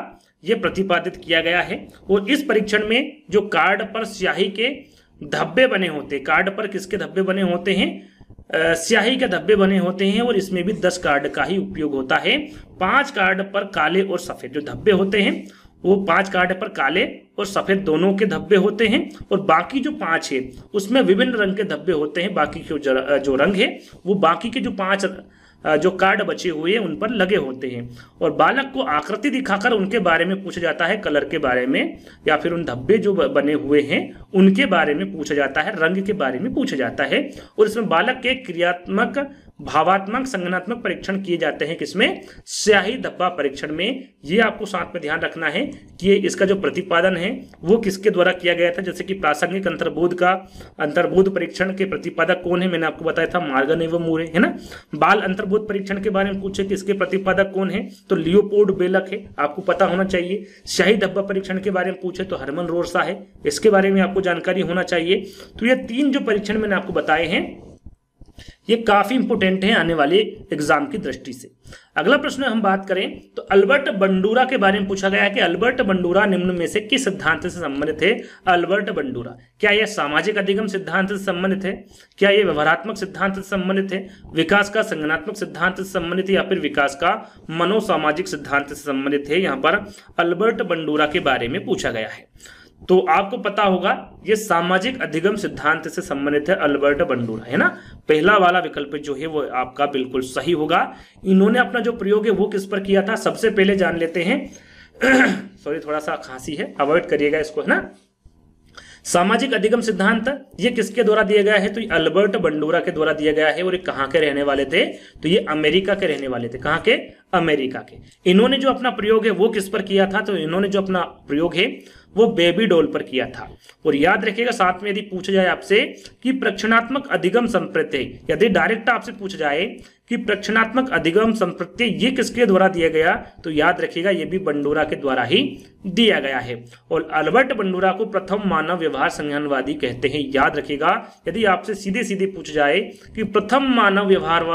ये प्रतिपादित किया गया है। और इस परीक्षण में जो कार्ड पर स्याही के धब्बे बने होते हैं, कार्ड पर किसके धब्बे बने होते हैं, स्याही के धब्बे बने होते हैं, और इसमें भी 10 कार्ड का ही उपयोग होता है। 5 कार्ड पर काले और सफेद जो धब्बे होते हैं, वो 5 कार्ड पर काले और सफेद दोनों के धब्बे होते हैं, और बाकी जो 5 है उसमें विभिन्न रंग के धब्बे होते हैं। बाकी के जो रंग है वो बाकी के जो 5 जो कार्ड बचे हुए हैं उन पर लगे होते हैं। और बालक को आकृति दिखाकर उनके बारे में पूछा जाता है, कलर के बारे में, या फिर उन धब्बे जो बने हुए हैं उनके बारे में पूछा जाता है, रंग के बारे में पूछा जाता है। और इसमें बालक के क्रियात्मक, भावात्मक, संज्ञानात्मक परीक्षण किए जाते हैं। किसमें, स्याही धब्बा परीक्षण में। ये आपको साथ में ध्यान रखना है कि इसका जो प्रतिपादन है वो किसके द्वारा किया गया था। जैसे कि प्रासंगिक अंतर्बोध परीक्षण के प्रतिपादक कौन है, मैंने आपको बताया था मॉर्गन एवं मूरे, है ना। बाल अंतर्बोध परीक्षण के बारे में पूछे कि इसके प्रतिपादक कौन है, तो लियोपोल्ड बेलक है, आपको पता होना चाहिए। स्याही धब्बा परीक्षण के बारे में पूछे तो हरमन रोरसा है, इसके बारे में आपको जानकारी होना चाहिए। तो ये 3 जो परीक्षण मैंने आपको बताए हैं ये काफी इंपोर्टेंट है आने वाले एग्जाम की दृष्टि से। अगला प्रश्न हम बात करें तो अल्बर्ट बंडूरा के बारे में पूछा गया है कि अल्बर्ट बंडूरा निम्न में से किस सिद्धांत से संबंधित है। अल्बर्ट बंडूरा, क्या यह सामाजिक अधिगम सिद्धांत से संबंधित है, क्या यह व्यवहारात्मक सिद्धांत से संबंधित है, विकास का संज्ञानात्मक सिद्धांत से संबंधित है, या फिर विकास का मनोसामाजिक सिद्धांत से संबंधित है। यहाँ पर अल्बर्ट बंडूरा के बारे में पूछा गया है। तो आपको पता होगा ये सामाजिक अधिगम सिद्धांत से संबंधित है अल्बर्ट बंडूरा, है ना। पहला वाला विकल्प जो है वो आपका बिल्कुल सही होगा। इन्होंने अपना जो प्रयोग है वो किस पर किया था, सबसे पहले जान लेते हैं। सॉरी, थोड़ा सा खांसी है, अवॉइड करिएगा इसको, है ना। सामाजिक अधिगम सिद्धांत ये किसके द्वारा दिया गया है, तो ये अल्बर्ट बंडूरा के द्वारा दिया गया है। और ये कहाँ के रहने वाले थे, तो ये अमेरिका के रहने वाले थे। कहाँ के, अमेरिका के। इन्होंने जो अपना प्रयोग है वो किस पर किया था, तो इन्होंने जो अपना प्रयोग है वो बेबी डॉल पर किया था। और याद रखिएगा साथ में यदि पूछा जाए आपसे कि प्रक्षणात्मक अधिगम संप्रत्यय, यदि डायरेक्ट आपसे पूछा जाए कि प्रक्षणात्मक अधिगम संप्रत्यय ये किसके द्वारा दिया गया, तो याद रखिएगा ये भी बंडूरा के द्वारा ही दिया गया है। और अल्बर्ट बंडूरा को प्रथम मानव व्यवहार संज्ञानवादी कहते हैं। याद रखिएगा यदि आपसे सीधे सीधे पूछा जाए कि प्रथम मानव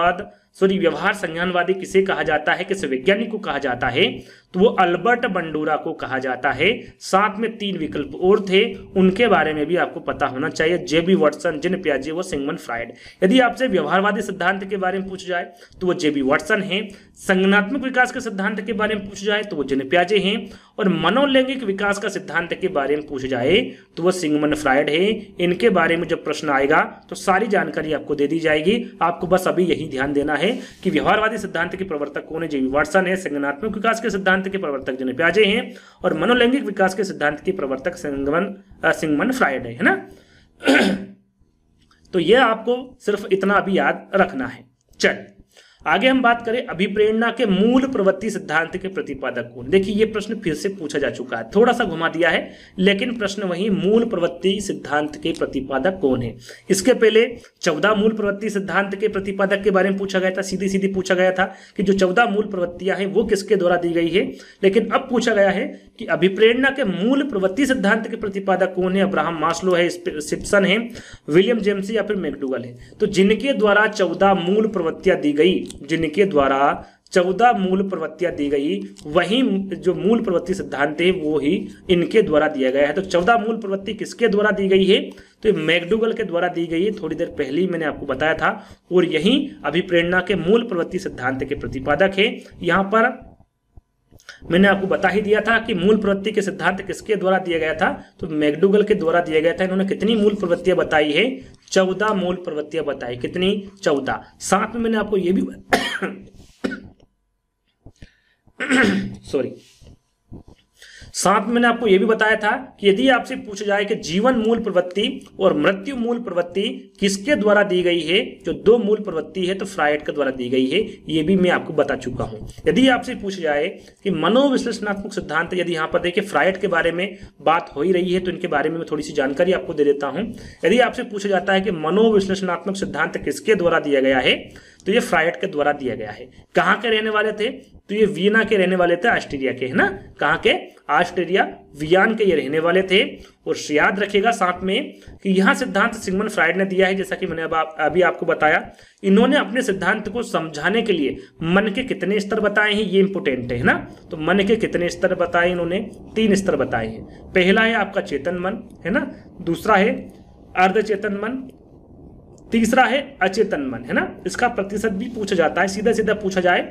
व्यवहार संज्ञानवादी किसे कहा जाता है, किस वैज्ञानिक को कहा जाता है, तो वो अल्बर्ट बंडूरा को कहा जाता है। साथ में 3 विकल्प और थे, उनके बारे में भी आपको पता होना चाहिए। जेबी वाटसन, जीन पियाजे व सिगमंड फ्राइड। यदि आपसे व्यवहारवादी सिद्धांत के बारे में पूछा जाए तो वो जेबी वाटसन है। संज्ञानात्मक विकास के सिद्धांत के बारे में पूछा जाए तो वो जीन पियाजे हैं। और मनोलैंगिक विकास का सिद्धांत के बारे में पूछा जाए तो वो सिगमंड फ्राइड है। इनके बारे में जब प्रश्न आएगा तो सारी जानकारी आपको दे दी जाएगी। आपको बस अभी यही ध्यान देना है कि व्यवहारवादी सिद्धांत के प्रवर्तक कौन है, जेबी वाटसन है। संज्ञानात्मक विकास के सिद्धांत के प्रवर्तक जीन पियाजे हैं। और मनोलैंगिक विकास के सिद्धांत के प्रवर्तक सिगमंड फ्राइड है ना। तो यह आपको सिर्फ इतना अभी याद रखना है। चल आगे हम बात करें अभिप्रेरणा के मूल प्रवृत्ति सिद्धांत के प्रतिपादक कौन। देखिए ये प्रश्न फिर से पूछा जा चुका है, थोड़ा सा घुमा दिया है, लेकिन प्रश्न वही, मूल प्रवृत्ति सिद्धांत के प्रतिपादक कौन है। इसके पहले 14 मूल प्रवृत्ति सिद्धांत के प्रतिपादक के बारे में पूछा गया था। सीधी सीधी पूछा गया था कि जो 14 मूल प्रवृत्तियां हैं वो किसके द्वारा दी गई है। लेकिन अब पूछा गया है कि अभिप्रेरणा के मूल प्रवृत्ति सिद्धांत के प्रतिपादक कौन है। अब्राहम मास्लो है, सिप्सन है, विलियम जेम्स या फिर मैकडूगल है। तो जिनके द्वारा 14 मूल प्रवृत्तियां दी गई, जिनके द्वारा 14 मूल प्रवृत्तियां दी गई, वही जो मूल प्रवृत्ति सिद्धांत है वो ही इनके द्वारा दिया गया है। तो 14 मूल प्रवृत्ति किसके द्वारा दी गई है, तो मैकडूगल के द्वारा दी गई है। थोड़ी देर पहले ही मैंने आपको बताया था। और यही अभिप्रेरणा के मूल प्रवृत्ति सिद्धांत के प्रतिपादक है। यहां पर मैंने आपको बता ही दिया था कि मूल प्रवृत्ति के सिद्धांत किसके द्वारा दिया गया था, तो मैकडूगल के द्वारा दिया गया था। इन्होंने कितनी मूल प्रवृत्तियां बताई है, 14 मूल प्रवृत्तियां बताई। कितनी, 14। साथ में मैंने आपको यह भी साथ में मैंने आपको यह भी बताया था कि यदि आपसे पूछा जाए कि जीवन मूल प्रवृत्ति और मृत्यु मूल प्रवृत्ति किसके द्वारा दी गई है, जो 2 मूल प्रवृत्ति है तो फ्राइड के द्वारा दी गई है। यह भी मैं आपको बता चुका हूं। यदि आपसे पूछा जाए कि मनोविश्लेषणात्मक सिद्धांत, यदि यहां पर देखिए फ्राइड के बारे में बात हो ही रही है तो इनके बारे में मैं थोड़ी सी जानकारी आपको दे देता हूं। यदि आपसे पूछा जाता है कि मनोविश्लेषणात्मक सिद्धांत किसके द्वारा दिया गया है, तो ये फ्राइड के द्वारा दिया गया है। कहां के रहने वाले थे, तो ये वियना के रहने वाले थे, ऑस्ट्रिया के, है ना, कहाँ के, ऑस्ट्रिया वियना के ये रहने वाले थे। और याद रखिएगा साथ में कि यहाँ सिद्धांत सिगमंड फ्राइड ने दिया है, जैसा कि मैंने अभी आपको बताया। इन्होंने अपने सिद्धांत को समझाने के लिए मन के कितने स्तर बताए हैं, ये इंपोर्टेंट है ना। तो मन के कितने स्तर बताए इन्होंने, 3 स्तर बताए हैं। पहला है आपका चेतन मन, है ना, दूसरा है अर्धचेतन मन, तीसरा है अचेतन मन, है ना। इसका प्रतिशत भी पूछा जाता है, सीधा सीधा पूछा जाए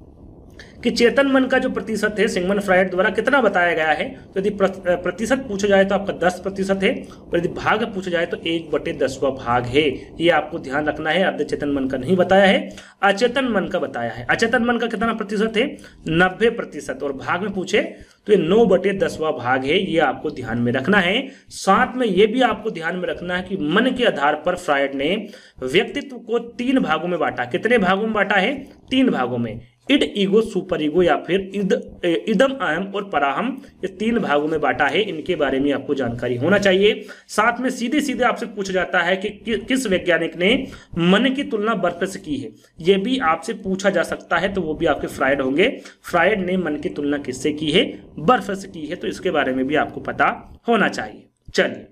कि चेतन मन का जो प्रतिशत है सिगमंड फ्राइड द्वारा कितना बताया गया है। तो यदि प्रतिशत पूछा जाए तो आपका 10% है, और यदि भाग पूछा जाए तो 1/10वां भाग है। ये आपको ध्यान रखना है। अर्धचेतन मन का नहीं बताया है, अचेतन मन का बताया है। अचेतन मन का कितना प्रतिशत है, 90%, और भाग में पूछे तो ये 9/10वां भाग है। ये आपको ध्यान में रखना है। साथ में ये भी आपको ध्यान में रखना है कि मन के आधार पर फ्राइड ने व्यक्तित्व को 3 भागों में बांटा। कितने भागों में बांटा है, 3 भागों में। इड, ईगो, सुपर ईगो, या फिर इदम, अहम और पराहम, ये 3 भागों में बांटा है। इनके बारे में आपको जानकारी होना चाहिए। साथ में सीधे सीधे आपसे पूछा जाता है कि किस वैज्ञानिक ने मन की तुलना बर्फ से की है, ये भी आपसे पूछा जा सकता है। तो वो भी आपके फ्राइड होंगे। फ्राइड ने मन की तुलना किससे की है, बर्फ से की है। तो इसके बारे में भी आपको पता होना चाहिए। चलिए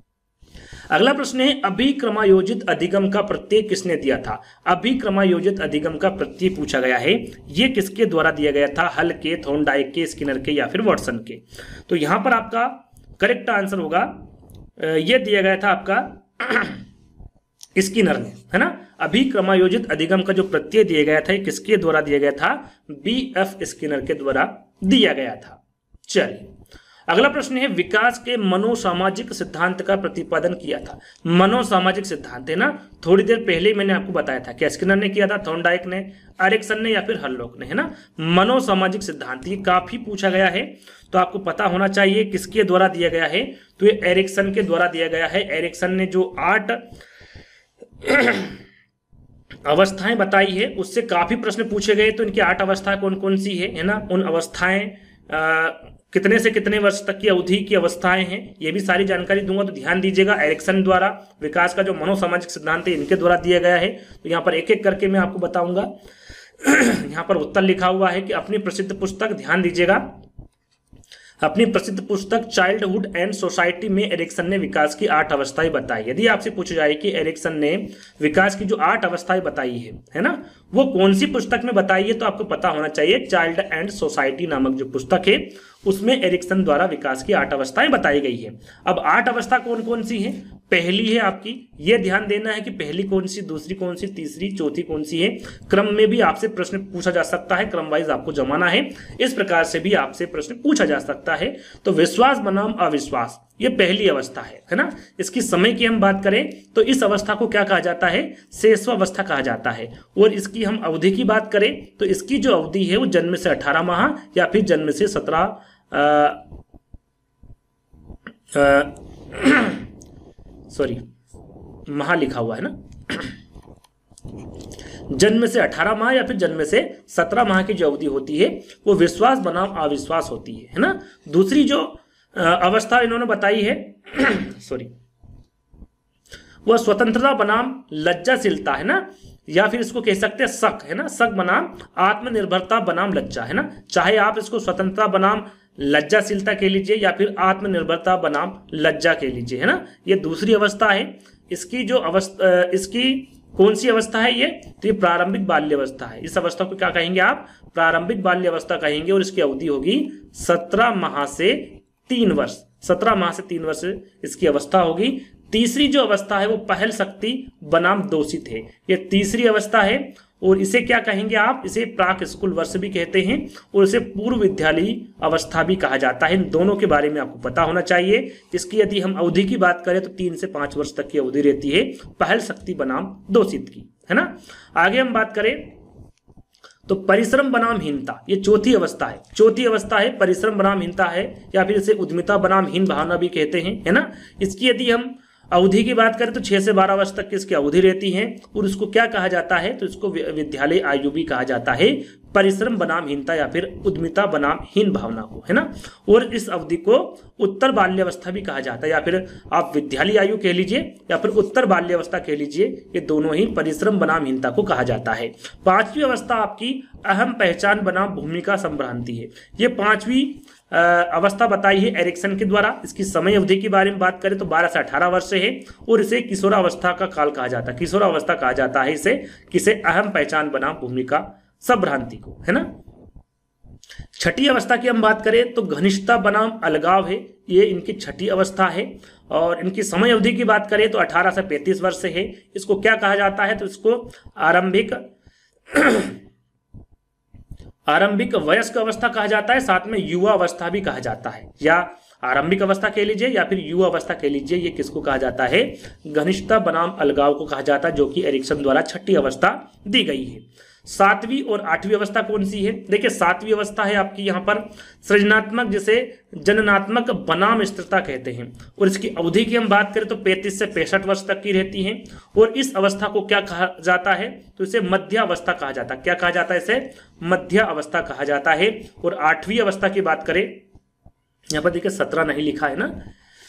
अगला प्रश्न है, अभिक्रमायोजित अधिगम का प्रत्यय किसने दिया था। अभिक्रमायोजित अधिगम का प्रत्यय पूछा गया है। ये किसके द्वारा दिया गया था, हल के, थॉर्नडाइक के, स्किनर के, या फिर वाटसन के। तो यहां पर आपका करेक्ट आंसर होगा, ये दिया गया था आपका स्किनर ने, है ना। अभिक्रमायोजित अधिगम का जो प्रत्यय दिया गया था, किसके द्वारा दिया गया था, BF स्किनर के द्वारा दिया गया था। चलिए अगला प्रश्न है, विकास के मनोसामाजिक सिद्धांत का प्रतिपादन किया था। मनोसामाजिक सिद्धांत है ना, थोड़ी देर पहले मैंने आपको बताया था। क्या स्किनर ने किया था, थॉर्नडाइक ने, एरिक्सन ने, या फिर हल्लॉक ने, है ना। मनोसामाजिक सिद्धांत ये काफी पूछा गया है, तो आपको पता होना चाहिए किसके द्वारा दिया गया है। तो ये एरिक्सन के द्वारा दिया गया है। एरिक्सन ने जो 8 अवस्थाएं बताई है, उससे काफी प्रश्न पूछे गए। तो इनकी 8 अवस्थाएं कौन कौन सी है ना, उन अवस्थाएं कितने से कितने वर्ष तक की अवधि की अवस्थाएं हैं, ये भी सारी जानकारी दूंगा। तो ध्यान दीजिएगा, एरिक्सन द्वारा विकास का जो मनोसामाजिक सिद्धांत है, इनके द्वारा दिया गया है। तो यहाँ पर एक एक करके मैं आपको बताऊंगा। यहाँ पर उत्तर लिखा हुआ है कि अपनी प्रसिद्ध पुस्तक, ध्यान दीजिएगा, अपनी प्रसिद्ध पुस्तक चाइल्डहुड एंड सोसाइटी में एरिक्सन ने विकास की 8 अवस्थाएं बताई। यदि आपसे पूछा जाए कि एरिक्सन ने विकास की जो 8 अवस्थाएं बताई है ना, वो कौन सी पुस्तक में बताई है, तो आपको पता होना चाहिए चाइल्ड एंड सोसाइटी नामक जो पुस्तक है, उसमें एरिक्सन द्वारा विकास की 8 अवस्थाएं बताई गई है। अब 8 अवस्था कौन कौन सी है, पहली है आपकी, ये ध्यान देना है कि पहली कौन सी, दूसरी कौन सी, तीसरी, चौथी कौन सी है। क्रम में भी आपसे प्रश्न पूछा जा सकता है, क्रम वाइज आपको जमाना है। इस प्रकार से भी आपसे प्रश्न पूछा जा सकता है। तो विश्वास बनाम अविश्वास, ये पहली अवस्था है ना। इसकी समय की हम बात करें तो इस अवस्था को क्या कहा जाता है, शेषवावस्था कहा जाता है। और इसकी हम अवधि की बात करें तो इसकी जो अवधि है वो जन्म से 18 माह या फिर जन्म से 17 माह लिखा हुआ है ना, जन्म से 18 माह या फिर जन्म से 17 माह की जो अवधि होती है वो विश्वास बनाम अविश्वास होती है ना। दूसरी जो अवस्था इन्होंने बताई है वह स्वतंत्रता बनाम लज्जाशीलता है ना, या फिर इसको कह सकते हैं शक, है ना, शक बनाम आत्मनिर्भरता बनाम लज्जा, है ना। चाहे आप इसको स्वतंत्रता बनाम लज्जाशीलता कह लीजिए या फिर आत्मनिर्भरता बनाम लज्जा कह लीजिए, है ना। ये दूसरी अवस्था है। इसकी जो अवस्था, इसकी कौन सी अवस्था है ये, तो ये प्रारंभिक बाल्य अवस्था है। इस अवस्था को क्या कहेंगे आप, प्रारंभिक बाल्य अवस्था कहेंगे। और इसकी अवधि होगी 17 माह से 3 वर्ष, 17 माह से 3 वर्ष इसकी अवस्था होगी। तीसरी जो अवस्था है वो पहल शक्ति बनाम दोषित है, ये तीसरी अवस्था है। और इसे क्या कहेंगे आप, इसे प्राक स्कूल वर्ष भी कहते हैं और इसे पूर्व विद्यालयी अवस्था भी कहा जाता है। इन दोनों के बारे में आपको पता होना चाहिए। इसकी यदि हम अवधि की बात करें तो 3 से 5 वर्ष तक की अवधि रहती है पहल शक्ति बनाम दोषित की, है ना। आगे हम बात करें तो परिश्रम बनाम हीनता, ये चौथी अवस्था है। चौथी अवस्था है परिश्रम बनाम हीनता है, या फिर इसे उद्यमिता बनाम हीन भावना भी कहते हैं, है ना। इसकी यदि हम अवधि की बात करें तो 6 से 12 वर्ष तक की इसकी अवधि रहती है। और इसको क्या कहा जाता है, तो इसको विद्यालय आयु भी कहा जाता है, परिश्रम बनाम हीनता या फिर उद्यमिता बनाम हीन भावना को, है ना। और इस अवधि को उत्तर बाल्यावस्था भी कहा जाता है, या फिर आप विद्यालय आयु कह लीजिए या फिर उत्तर बाल्यावस्था कह लीजिए, ये दोनों ही परिश्रम बनाम हीनता को कहा जाता है। पांचवी अवस्था आपकी अहम पहचान बनाम भूमिका संभ्रांति है। ये पांचवी अवस्था बताई है एरिक्सन के द्वारा। इसकी समय अवधि के बारे में बात करें तो 12 से 18 वर्ष से है और इसे किशोरावस्था का काल कहा जाता है। किशोरावस्था कहा जाता है इसे, किसे अहम पहचान बनाम भूमिका संभ्रांति को, है ना। छठी अवस्था की हम बात करें तो घनिष्ठता बनाम अलगाव है, ये इनकी छठी अवस्था है। और इनकी समय अवधि की बात करें तो 18 से 35 वर्ष से है। इसको क्या कहा जाता है तो इसको आरंभिक वयस्क अवस्था कहा जाता है, साथ में युवा अवस्था भी कहा जाता है, या आरंभिक अवस्था कह लीजिए या फिर युवा अवस्था कह लीजिए। ये किसको कहा जाता है, घनिष्ठता बनाम अलगाव को कहा जाता है, जो कि एरिक्सन द्वारा छठी अवस्था दी गई है। सातवीं और आठवीं अवस्था कौन सी है, देखिए सातवीं अवस्था है आपकी यहाँ पर सृजनात्मक, जिसे जननात्मक बनाम स्थिरता कहते हैं। और इसकी अवधि की हम बात करें तो 35 से 65 वर्ष तक की रहती है। और इस अवस्था को क्या कहा जाता है तो इसे मध्य अवस्था कहा जाता है। क्या कहा जाता है, इसे मध्य अवस्था कहा जाता है। और आठवीं अवस्था की बात करें, यहाँ पर देखिए 17 नहीं लिखा है ना,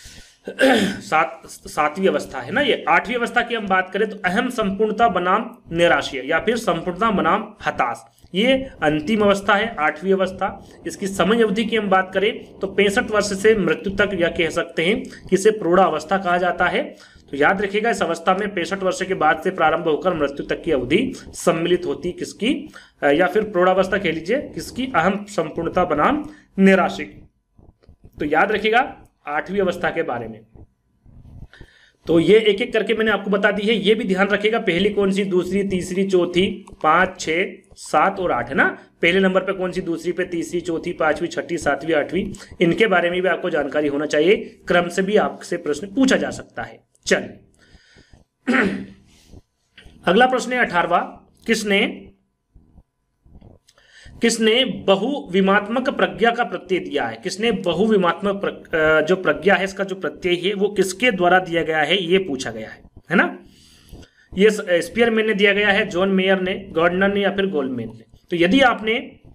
सातवीं अवस्था है ना ये। आठवीं अवस्था की हम बात करें तो अहम संपूर्णता बनाम निराशय या फिर संपूर्णता बनाम हताश, ये अंतिम अवस्था है, आठवीं अवस्था। इसकी समय अवधि की हम बात करें तो 65 वर्ष से मृत्यु तक, या कह सकते हैं कि इसे प्रौढ़ावस्था कहा जाता है। तो याद रखिएगा इस अवस्था में 65 वर्ष के बाद से प्रारंभ होकर मृत्यु तक की अवधि सम्मिलित होती, किसकी, या फिर प्रौढ़ावस्था कह लीजिए, किसकी, अहम संपूर्णता बनाम निराशय। तो याद रखिएगा 8वीं अवस्था के बारे में। तो ये एक एक करके मैंने आपको बता दी है। ये भी ध्यान रखिएगा पहली कौन सी, दूसरी, तीसरी, चौथी, 5, 6, 7 और 8 है ना। पहले नंबर पे कौन सी, दूसरी पे, तीसरी, चौथी, 5वीं, 6ठी, 7वीं, 8वीं, इनके बारे में भी आपको जानकारी होना चाहिए। क्रम से भी आपसे प्रश्न पूछा जा सकता है। चलिए अगला प्रश्न है 18वां। किसने बहुविमात्मक प्रज्ञा का प्रत्यय दिया है। किसने बहुविमात्मक जो प्रज्ञा है, इसका जो प्रत्यय है वो किसके द्वारा दिया गया है, ये पूछा गया है ना। ये स्पीयरमैन ने दिया गया है, जॉन मेयर ने, गार्डनर ने, या फिर गोल्डमैन ने। तो यदि आपने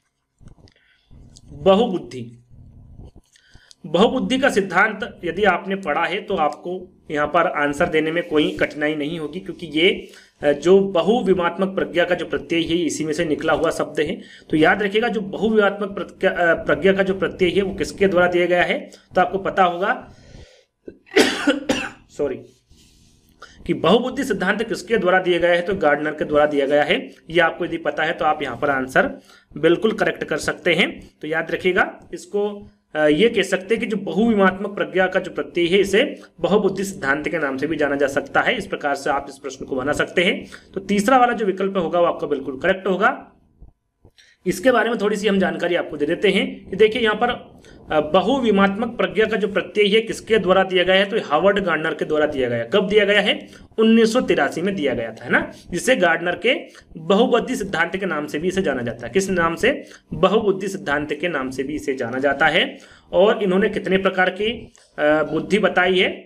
बहुबुद्धि का सिद्धांत यदि आपने पढ़ा है तो आपको यहाँ पर आंसर देने में कोई कठिनाई नहीं होगी, क्योंकि ये जो बहुविमात्मक प्रज्ञा का जो प्रत्यय है इसी में से निकला हुआ शब्द है। तो याद रखिएगा जो बहुविमात्मक प्रज्ञा का जो प्रत्यय है वो किसके द्वारा दिया गया है, तो आपको पता होगा कि बहुबुद्धि सिद्धांत किसके द्वारा दिया गया है, तो गार्डनर के द्वारा दिया गया है। ये आपको यदि पता है तो आप यहाँ पर आंसर बिल्कुल करेक्ट कर सकते हैं। तो याद रखिएगा इसको ये कह सकते हैं कि जो बहुविमात्मक प्रज्ञा का जो प्रत्यय है इसे बहुबुद्धि सिद्धांत के नाम से भी जाना जा सकता है। इस प्रकार से आप इस प्रश्न को बना सकते हैं। तो तीसरा वाला जो विकल्प होगा वो आपका बिल्कुल करेक्ट होगा। इसके बारे में थोड़ी सी हम जानकारी आपको दे देते हैं कि देखिए यहाँ पर बहुविमात्मक प्रज्ञा का जो प्रत्यय है किसके द्वारा दिया गया है, तो हार्वर्ड गार्डनर के द्वारा दिया गया। कब दिया गया है, 1983 में दिया गया था, है ना। जिसे गार्डनर के बहुबुद्धि सिद्धांत के नाम से भी इसे जाना जाता है। किस नाम से, बहुबुद्धि सिद्धांत के नाम से भी इसे जाना जाता है। और इन्होंने कितने प्रकार की बुद्धि बताई है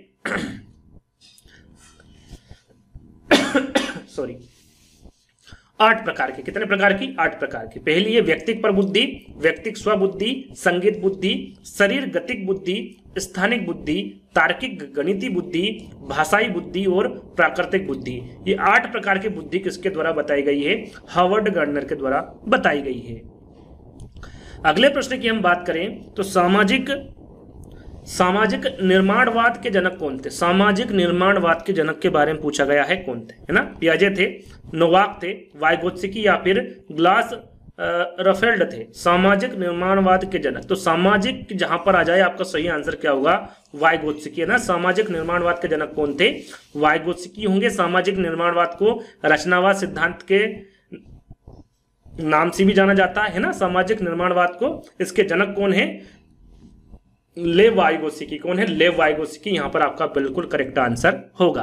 सॉरी 8 प्रकार की। कितने प्रकार की, 8 प्रकार की। पहली है व्यक्तिक प्रबुद्धि, व्यक्तिक स्वबुद्धि, संगीत बुद्धि, शरीर गतिक बुद्धि, स्थानिक बुद्धि, तार्किक गणितीय बुद्धि, भाषाई बुद्धि और प्राकृतिक बुद्धि। ये 8 प्रकार की बुद्धि किसके द्वारा बताई गई है, हार्वर्ड गार्डनर के द्वारा बताई गई है। अगले प्रश्न की हम बात करें तो सामाजिक निर्माणवाद के जनक कौन थे। सामाजिक निर्माणवाद के जनक के बारे में पूछा गया है, कौन थे, है ना। पियाजे थे, नोवाक थे, वाइगोत्स्की या फिर ग्लास रफेल्ड थे। सामाजिक निर्माणवाद के जनक, तो सामाजिक जहां पर आ जाए आपका सही आंसर क्या होगा, वाइगोत्स्की, है ना। सामाजिक निर्माणवाद के जनक कौन थे, वाइगोत्स्की होंगे। सामाजिक निर्माणवाद को रचनावाद सिद्धांत के नाम से भी जाना जाता है ना, सामाजिक निर्माणवाद को। इसके जनक कौन है, लेव वाइगोत्स्की। कौन है, लेव वाइगोत्स्की। यहां पर आपका बिल्कुल करेक्ट आंसर होगा।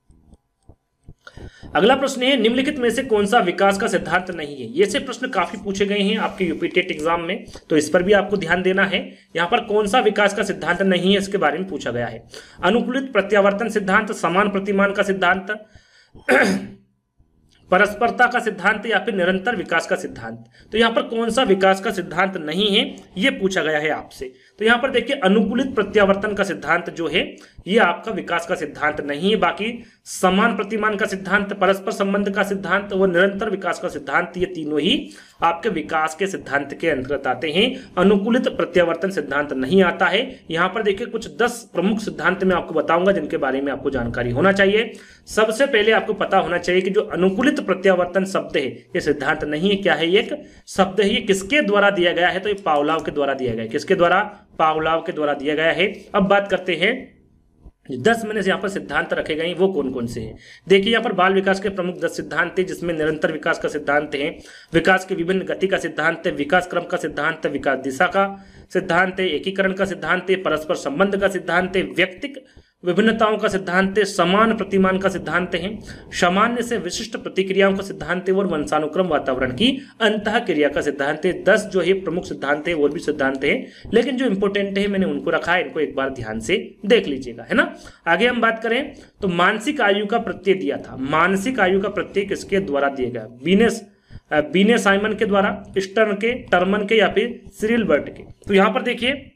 अगला प्रश्न है निम्नलिखित में से कौन सा विकास का सिद्धांत नहीं है। ये से प्रश्न काफी पूछे गए हैं आपके यूपी टेट एग्जाम में, तो इस पर भी आपको ध्यान देना है। यहां पर कौन सा विकास का सिद्धांत नहीं है इसके बारे में पूछा गया है। अनुकूलित प्रत्यावर्तन सिद्धांत, समान प्रतिमान का सिद्धांत, परस्परता का सिद्धांत या फिर निरंतर विकास का सिद्धांत। तो यहां पर कौन सा विकास का सिद्धांत नहीं है ये पूछा गया है आपसे। तो यहां पर देखिए अनुकूलित प्रत्यावर्तन का सिद्धांत जो है ये आपका विकास का सिद्धांत नहीं है। बाकी समान प्रतिमान का सिद्धांत, परस्पर संबंध का सिद्धांत और निरंतर विकास का सिद्धांत, ये तीनों ही आपके विकास के सिद्धांत के अंतर्गत आते हैं। अनुकूलित प्रत्यावर्तन सिद्धांत नहीं आता है। यहां पर देखिए कुछ 10 प्रमुख सिद्धांत मैं आपको बताऊंगा जिनके बारे में आपको जानकारी होना चाहिए। सबसे पहले आपको पता होना चाहिए कि जो अनुकूलित प्रत्यावर्तन शब्द है ये सिद्धांत नहीं है। क्या है? ये एक शब्द है। ये किसके द्वारा दिया गया है? तो ये पावलोव के द्वारा दिया गया है। किसके द्वारा? पावलोव के द्वारा दिया गया है। अब बात करते हैं 10 मैंने यहाँ पर सिद्धांत रखे गए हैं वो कौन कौन से हैं। देखिए यहाँ पर बाल विकास के प्रमुख 10 सिद्धांत हैं, जिसमें निरंतर विकास का सिद्धांत है, विकास के विभिन्न गति का सिद्धांत है, विकास क्रम का सिद्धांत है, विकास दिशा का सिद्धांत है, एकीकरण का सिद्धांत है, परस्पर संबंध का सिद्धांत है, व्यक्तिक विभिन्नताओं का सिद्धांत है, समान प्रतिमान का सिद्धांत है, सामान्य से विशिष्ट प्रतिक्रियाओं का सिद्धांत है और वंशानुक्रम वातावरण की अंतःक्रिया का सिद्धांत है। 10 जो है प्रमुख सिद्धांत है और भी सिद्धांत है, लेकिन जो इंपोर्टेंट है मैंने उनको रखा है, इनको एक बार ध्यान से देख लीजिएगा, है ना। आगे हम बात करें तो मानसिक आयु का प्रत्यय दिया था। मानसिक आयु का प्रत्यय किसके द्वारा दिया गया? बीने साइमन के द्वारा, स्टर्न के, टर्मन के या फिर सिरिल बर्ट के। तो यहां पर देखिए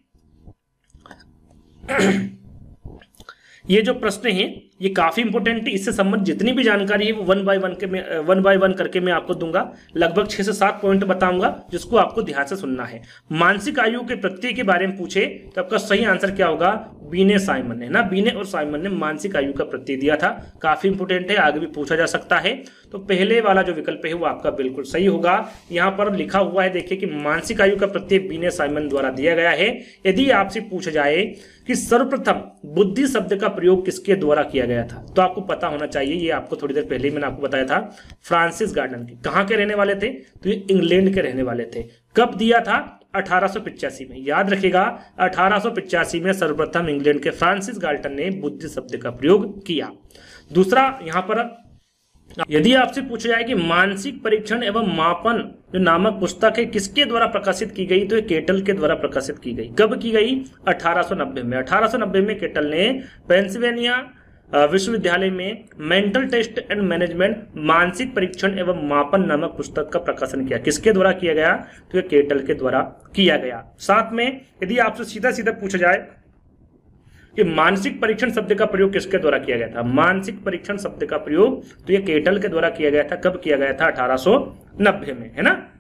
ये जो प्रश्न है ये काफी इंपोर्टेंट है। इससे संबंधित जितनी भी जानकारी है वो वन बाय वन करके मैं आपको दूंगा। लगभग 6 से 7 पॉइंट बताऊंगा जिसको आपको ध्यान से सुनना है। मानसिक आयु के प्रत्यय के बारे में पूछे तो आपका सही आंसर क्या होगा? बीने साइमन ने ना, बीने और साइमन ने मानसिक आयु का प्रत्यय दिया था। काफी इंपोर्टेंट है, आगे भी पूछा जा सकता है। तो पहले वाला जो विकल्प है वो आपका बिल्कुल सही होगा। यहाँ पर लिखा हुआ है देखिए कि मानसिक आयु का प्रत्यय बीने साइमन द्वारा दिया गया है। यदि आपसे पूछा जाए कि सर्वप्रथम बुद्धि शब्द का प्रयोग किसके द्वारा किया गया था, तो आपको पता होना चाहिए, ये आपको थोड़ी देर पहले मैंने आपको बताया था, फ्रांसिस गार्डन के। कहां के रहने वाले थे? तो ये इंग्लैंड के रहने वाले थे। कब दिया था? 1885 में। याद रखिएगा 1885 में सर्वप्रथम इंग्लैंड के फ्रांसिस गार्टन ने बुद्धि शब्द का प्रयोग किया। दूसरा यहां पर यदि आपसे पूछा जाए कि मानसिक परीक्षण एवं मापन जो नामक पुस्तक है किसके द्वारा प्रकाशित की गई, तो ये केटल के द्वारा प्रकाशित की गई। कब की गई? 1890 में। 1890 में केटल ने पेंसिल्वेनिया विश्वविद्यालय में मेंटल टेस्ट एंड मैनेजमेंट मानसिक परीक्षण एवं मापन नामक पुस्तक का प्रकाशन किया। किसके द्वारा किया गया? तो ये केटल के द्वारा किया गया। साथ में यदि आपसे सीधा सीधा पूछा जाए कि मानसिक परीक्षण शब्द का प्रयोग किसके द्वारा किया गया था, मानसिक परीक्षण शब्द का प्रयोग तो ये केटल के द्वारा किया गया था। कब किया गया था? 1890 में, है ना।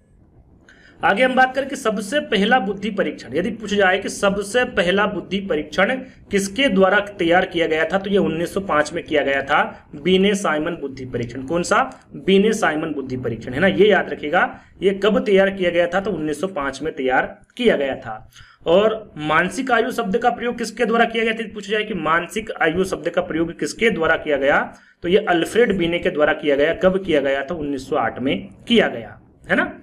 आगे हम बात करें कि सबसे पहला बुद्धि परीक्षण, यदि पूछा जाए कि सबसे पहला बुद्धि परीक्षण किसके द्वारा तैयार किया गया था, तो ये 1905 में किया गया था, बीने साइमन बुद्धि परीक्षण। कौन सा? बीने साइमन बुद्धि परीक्षण, है ना। ये याद रखिएगा, ये कब तैयार किया गया था? तो 1905 में तैयार किया गया था। और मानसिक आयु शब्द का प्रयोग किसके द्वारा किया गया था? पूछा जाए कि मानसिक आयु शब्द का प्रयोग किसके द्वारा किया गया, तो ये अल्फ्रेड बीने के द्वारा किया गया। कब किया गया था? 1908 में किया गया, है ना।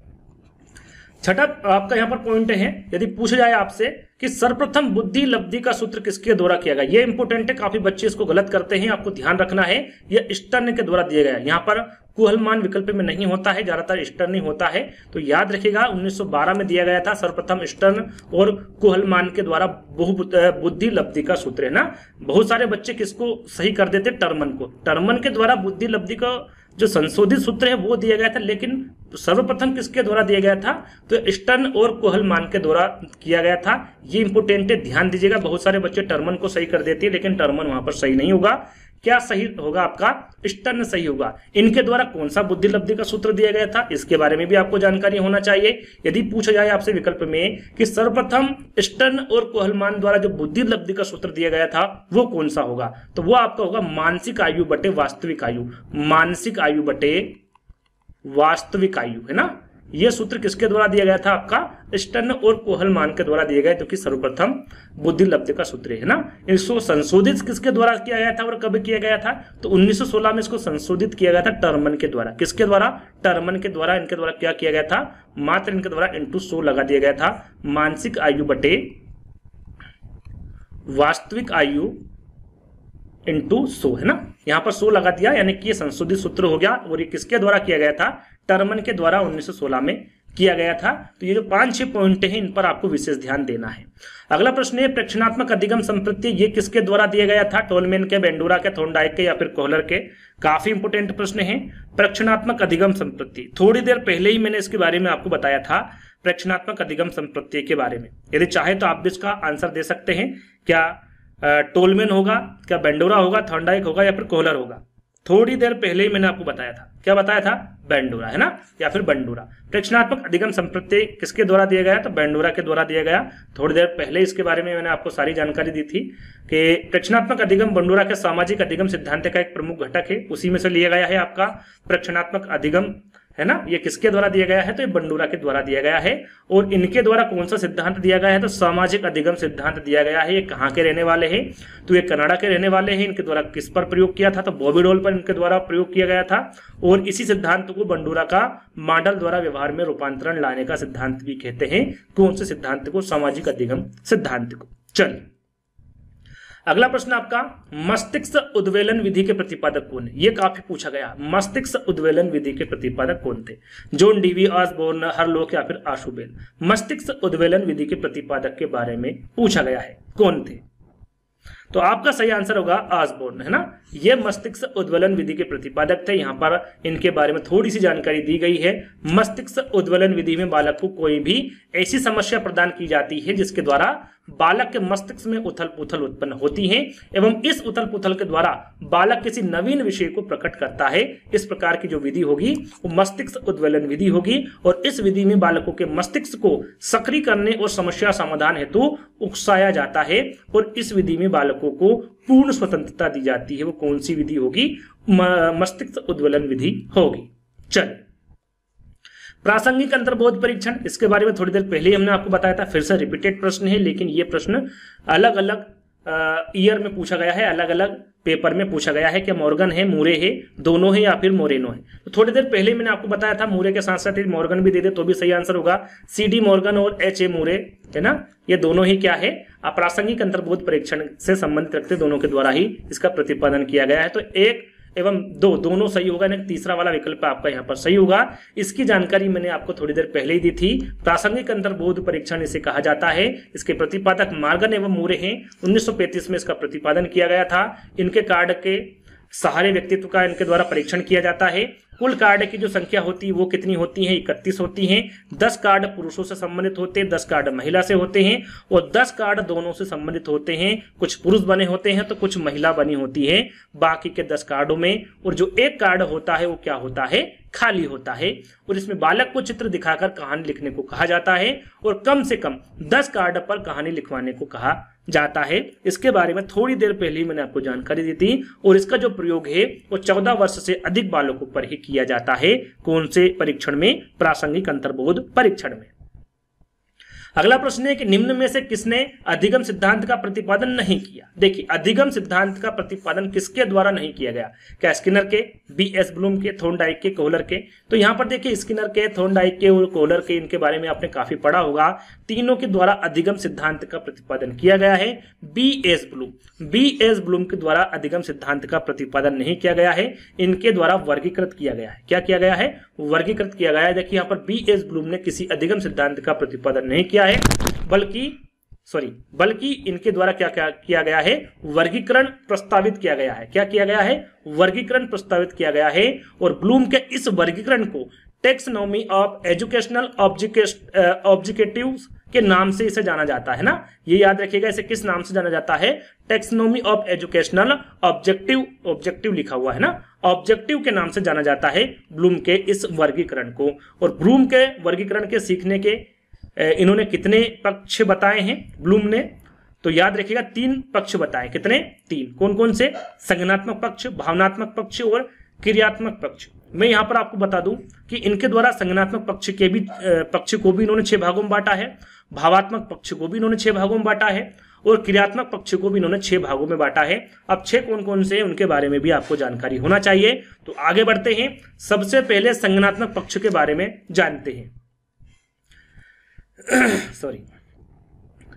छठा आपका यहाँ पर पॉइंट है, यदि पूछा जाए आपसे कि सर्वप्रथम बुद्धि लब्धि का सूत्र किसके द्वारा किया गया, ये इंपोर्टेंट है, काफी बच्चे इसको गलत करते हैं, आपको ध्यान रखना है। ये स्टर्न के द्वारा दिया गया। यहाँ पर कुहलमान विकल्प में नहीं होता है, ज्यादातर स्टर्न ही होता है। तो याद रखिएगा 1912 में दिया गया था सर्वप्रथम स्टर्न और कुहलमान के द्वारा बुद्धि लब्धि का सूत्र, है ना। बहुत सारे बच्चे किसको सही कर देते? टर्मन को। टर्मन के द्वारा बुद्धि लब्धि का जो संशोधित सूत्र है वो दिया गया था, लेकिन सर्वप्रथम किसके द्वारा दिया गया था? तो स्टर्न और कुहलमान के द्वारा किया गया था। ये इंपोर्टेंट है, ध्यान दीजिएगा। बहुत सारे बच्चे टर्मन को सही कर देते हैं, लेकिन टर्मन वहां पर सही नहीं होगा। क्या सही होगा आपका? स्टर्न सही होगा। इनके द्वारा कौन सा बुद्धि लब्धि का सूत्र दिया गया था, इसके बारे में भी आपको जानकारी होना चाहिए। यदि पूछा जाए आपसे विकल्प में कि सर्वप्रथम स्टर्न और कुहलमान द्वारा जो बुद्धि लब्धि का सूत्र दिया गया था वो कौन सा होगा, तो वो आपका होगा मानसिक आयु बटे वास्तविक आयु। मानसिक आयु बटे वास्तविक आयु, है ना। यह सूत्र किसके द्वारा दिया गया था? आपका स्टर्न और कुहलमान के द्वारा दिया गया, जो कि सर्वप्रथम बुद्धि लब्धि का सूत्र है ना। इसको संशोधित किसके द्वारा किया गया था और कब किया गया था? तो 1916 में इसको संशोधित किया गया था टर्मन के द्वारा। किसके द्वारा? टर्मन के द्वारा। इनके द्वारा क्या किया गया था? मात्र इनके द्वारा इंटू 100 लगा दिया गया था। मानसिक आयु बटे वास्तविक आयु इंटू 100, है ना। यहाँ पर 100 लगा दिया, यानी कि ये संशोधित सूत्र हो गया। और ये किसके द्वारा किया गया था? टर्मन के द्वारा 1916 में किया गया था। तो ये जो 5-6 पॉइंट हैं इन पर आपको विशेष ध्यान देना है। अगला प्रश्न है प्रक्षेणात्मक अधिगम संप्रत्यय, ये किसके द्वारा दिया गया था? टोलमैन के, बेंडूरा के, थॉर्नडाइक के या फिर कोहलर के? काफी इंपोर्टेंट प्रश्न है। प्रक्षेणात्मक अधिगम संप्रत्यय, थोड़ी देर पहले ही मैंने इसके बारे में आपको बताया था, प्रक्षेणात्मक अधिगम संप्रत्यय के बारे में। यदि चाहे तो आप भी इसका आंसर दे सकते हैं। क्या टोलमैन होगा, क्या बेंडूरा होगा, थॉर्नडाइक होगा या फिर कोहलर होगा? थोड़ी देर पहले ही मैंने आपको बताया था। क्या बताया था? बेंडूरा, है ना, या फिर बंडूरा। प्रक्षेणात्मक अधिगम संप्रत्यय किसके द्वारा दिया गया? तो बेंडूरा के द्वारा दिया गया। थोड़ी देर पहले इसके बारे में मैंने आपको सारी जानकारी दी थी कि प्रक्षेणात्मक अधिगम बंडूरा के सामाजिक अधिगम सिद्धांत का एक प्रमुख घटक है, उसी में से लिया गया है आपका प्रक्षेणात्मक अधिगम, है ना। ये किसके द्वारा दिया गया है? तो ये बंडूरा के द्वारा दिया गया है। और इनके द्वारा कौन सा सिद्धांत दिया गया है? तो सामाजिक अधिगम सिद्धांत दिया गया है। ये कहाँ के रहने वाले हैं? तो ये कनाडा के रहने वाले हैं। इनके द्वारा किस पर प्रयोग किया था? तो बॉबी डॉल पर इनके द्वारा प्रयोग किया गया था। और इसी सिद्धांत को बंडूरा का मॉडल द्वारा व्यवहार में रूपांतरण लाने का सिद्धांत भी कहते हैं। कौन से सिद्धांत को? सामाजिक अधिगम सिद्धांत को। चलिए अगला प्रश्न आपका, मस्तिष्क उद्वेलन विधि के प्रतिपादक कौन है? ये काफी पूछा गया। मस्तिष्क उद्वेलन विधि के प्रतिपादक कौन थे? जॉन डीवी, ऑसबोर्न, हरलोक या फिर आशु बेल? मस्तिष्क उद्वेलन विधि के प्रतिपादक के बारे में पूछा गया है, कौन थे? तो आपका सही आंसर होगा ऑसबोर्न, है ना। ये मस्तिष्क उद्वेलन विधि के प्रतिपादक थे। यहाँ पर इनके बारे में थोड़ी सी जानकारी दी गई है। मस्तिष्क उद्वेलन विधि में बालक को कोई भी ऐसी समस्या प्रदान की जाती है जिसके द्वारा बालक के मस्तिष्क में उथल पुथल उत्पन्न होती है एवं इस उथल पुथल के द्वारा बालक किसी नवीन विषय को प्रकट करता है। इस प्रकार की जो विधि होगी वो मस्तिष्क उद्वेलन विधि होगी। और इस विधि में बालकों के मस्तिष्क को सक्रिय करने और समस्या समाधान हेतु उकसाया जाता है। और इस विधि में बालकों को पूर्ण स्वतंत्रता दी जाती है। वो कौन सी विधि होगी? मस्तिष्क उद्वेलन विधि होगी। चलिए प्रासंगिक अंतर्बोध परीक्षण, इसके बारे में थोड़ी देर पहले हमने आपको बताया था। फिर से रिपीटेड प्रश्न है, लेकिन ये प्रश्न अलग अलग ईयर में पूछा गया है, अलग अलग पेपर में पूछा गया है। क्या मॉर्गन है, मूरे है, दोनों है या फिर मोरेनो है? तो थोड़ी देर पहले मैंने आपको बताया था मूरे के साथ साथ मॉर्गन भी दे दे तो भी सही आंसर होगा। CD मॉर्गन और HA मूरे, है ना, ये दोनों ही क्या है? प्रासंगिक अंतर्बोध परीक्षण से संबंधित रखते दोनों के द्वारा ही इसका प्रतिपादन किया गया है। तो 1 एवं 2 दोनों सही होगा, यानी तीसरा वाला विकल्प आपका यहाँ पर सही होगा। इसकी जानकारी मैंने आपको थोड़ी देर पहले ही दी थी। प्रासंगिक अंतर्बोध परीक्षण इसे कहा जाता है। इसके प्रतिपादक मॉर्गन एवं मूरे हैं। 1935 में इसका प्रतिपादन किया गया था। इनके कार्ड के सहारे व्यक्तित्व का इनके द्वारा परीक्षण किया जाता है। कुल कार्ड की जो संख्या होती है वो कितनी होती है? 31 होती हैं। 10 कार्ड पुरुषों से संबंधित होते हैं, 10 कार्ड महिला से होते हैं और 10 कार्ड दोनों से संबंधित होते हैं। कुछ पुरुष बने होते हैं तो कुछ महिला बनी होती है बाकी के 10 कार्डों में। और जो एक कार्ड होता है वो क्या होता है? खाली होता है। और इसमें बालक को चित्र दिखाकर कहानी लिखने को कहा जाता है और कम से कम 10 कार्ड पर कहानी लिखवाने को कहा जाता है। इसके बारे में थोड़ी देर पहले ही मैंने आपको जानकारी दी थी। और इसका जो प्रयोग है वो 14 वर्ष से अधिक बालकों पर ही किया जाता है। कौन से परीक्षण में? प्रासंगिक अंतर्बोध परीक्षण में। अगला प्रश्न है कि निम्न में से किसने अधिगम सिद्धांत का प्रतिपादन नहीं किया? देखिए अधिगम सिद्धांत का प्रतिपादन किसके द्वारा नहीं किया गया? क्या स्किनर के, B.S. ब्लूम के, थॉर्नडाइक के, कोहलर के? तो यहाँ पर देखिए स्किनर के, थॉर्नडाइक के और कोहलर के, इनके बारे में आपने काफी पढ़ा होगा। तीनों के द्वारा अधिगम सिद्धांत का प्रतिपादन किया गया है। B.S. ब्लूम के द्वारा अधिगम सिद्धांत का प्रतिपादन नहीं किया गया है। इनके द्वारा वर्गीकृत किया गया है। क्या किया गया है? वर्गीकृत किया गया है। देखिए यहाँ पर B.S. ब्लूम ने किसी अधिगम सिद्धांत का प्रतिपादन नहीं किया है, बल्कि इनके द्वारा क्या किया गया है? वर्गीकरण प्रस्तावित किया गया है। क्या किया गया है? वर्गीकरण प्रस्तावित किया गया है। और ब्लूम के इस वर्गीकरण को टेक्सोनॉमी ऑफ एजुकेशनल ऑब्जेक्टिव्स के नाम से इसे जाना जाता है ना। ये याद रखिएगा, इसे किस नाम से जाना जाता है? टेक्सोनॉमी ऑफ एजुकेशनल ऑब्जेक्टिव लिखा हुआ है ना, ऑब्जेक्टिव के नाम से जाना जाता है ब्लूम के इस वर्गीकरण को। और ब्लूम के वर्गीकरण के सीखने के इन्होंने कितने पक्ष बताए हैं ब्लूम ने? तो याद रखिएगा 3 पक्ष बताए। कितने? 3। कौन कौन से? संज्ञानात्मक पक्ष, भावनात्मक पक्ष और क्रियात्मक पक्ष। मैं यहां पर आपको बता दूं कि इनके द्वारा संज्ञानात्मक पक्ष को भी इन्होंने 6 भागों में बांटा है, भावात्मक पक्ष को भी इन्होंने 6 भागों में बांटा है और क्रियात्मक पक्ष को भी इन्होंने 6 भागों में बांटा है। अब 6 कौन कौन से हैं उनके बारे में भी आपको जानकारी होना चाहिए। तो आगे बढ़ते हैं। सबसे पहले संज्ञानात्मक पक्ष के बारे में जानते हैं।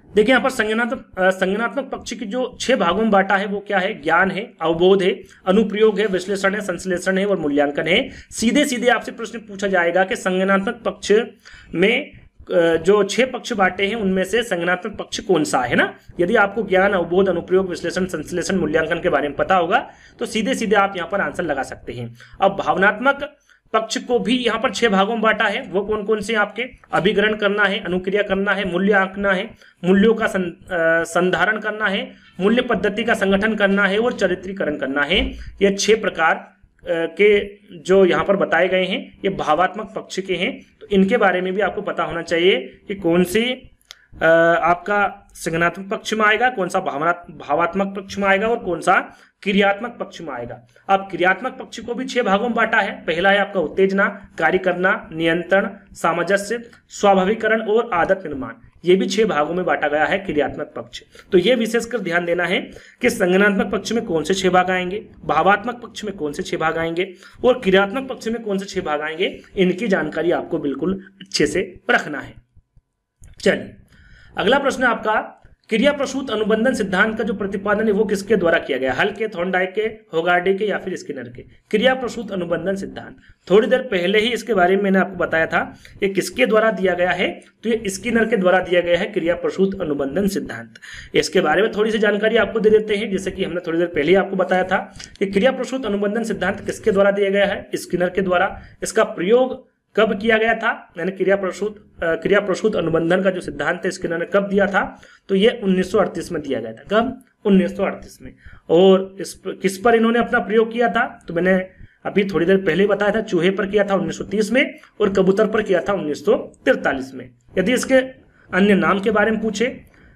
देखिए यहाँ पर संज्ञानात्मक पक्ष की जो 6 भागों में बांटा है वो क्या है? ज्ञान है, अवबोध है, अनुप्रयोग है, विश्लेषण है, संश्लेषण है और मूल्यांकन है। सीधे सीधे आपसे प्रश्न पूछा जाएगा कि संज्ञानात्मक पक्ष में जो 6 पक्ष बांटे हैं उनमें से संज्ञानात्मक पक्ष कौन सा है ना। यदि आपको ज्ञान, अवबोध, अनुप्रयोग, विश्लेषण, संश्लेषण, मूल्यांकन के बारे में पता होगा तो सीधे सीधे आप यहाँ पर आंसर लगा सकते हैं। अब भावनात्मक पक्ष को भी यहाँ पर 6 भागों में बांटा है। वो कौन कौन से आपके? अभिग्रहण करना है, अनुक्रिया करना है, मूल्य आंकना है, मूल्यों का संधारण करना है, मूल्य पद्धति का संगठन करना है और चरित्रीकरण करना है। ये 6 प्रकार के जो यहाँ पर बताए गए हैं ये भावात्मक पक्ष के हैं। तो इनके बारे में भी आपको पता होना चाहिए कि कौन सी आपका संज्ञानात्मक पक्ष में आएगा, कौन सा भावात्मक पक्ष में आएगा और कौन सा क्रियात्मक पक्ष में आएगा। अब क्रियात्मक पक्ष को भी 6 भागों में बांटा है। पहला है आपका उत्तेजना, कार्य करना, नियंत्रण, सामंजस्य, स्वाभाविकरण और आदत निर्माण। ये भी 6 भागों में बांटा गया है क्रियात्मक पक्ष। तो ये विशेषकर ध्यान देना है कि संज्ञानात्मक पक्ष में कौन से 6 भाग आएंगे, भावात्मक पक्ष में कौन से 6 भाग आएंगे और क्रियात्मक पक्ष में कौन से 6 भाग आएंगे। इनकी जानकारी आपको बिल्कुल अच्छे से रखना है। चलिए अगला प्रश्न है आपका, क्रिया प्रसूत अनुबंधन सिद्धांत का जो प्रतिपादन है वो किसके द्वारा किया गया? हल के, थॉर्नडाइक के, होगार्डी के या फिर स्किनर के? क्रिया प्रसूत अनुबंधन सिद्धांत थोड़ी देर पहले ही इसके बारे में मैंने आपको बताया था। ये किसके द्वारा दिया गया है? तो ये स्किनर के द्वारा दिया गया है क्रिया प्रसूत अनुबंधन सिद्धांत। इसके बारे में थोड़ी सी जानकारी आपको दे देते हैं। जैसे कि हमने थोड़ी देर पहले ही आपको बताया था कि क्रिया प्रसूत अनुबंधन सिद्धांत किसके द्वारा दिया गया है? स्किनर के द्वारा। इसका प्रयोग कब किया गया था? यानी क्रिया प्रसूत अनुबंधन का जो सिद्धांत है स्किनर ने कब दिया था? तो ये 1938 में दिया गया था। कब? 1938 में। और किस पर इन्होंने अपना प्रयोग किया था? तो मैंने अभी थोड़ी देर पहले बताया था, चूहे पर किया था 1930 में और कबूतर पर किया था 1943 में। यदि इसके अन्य नाम के बारे में पूछे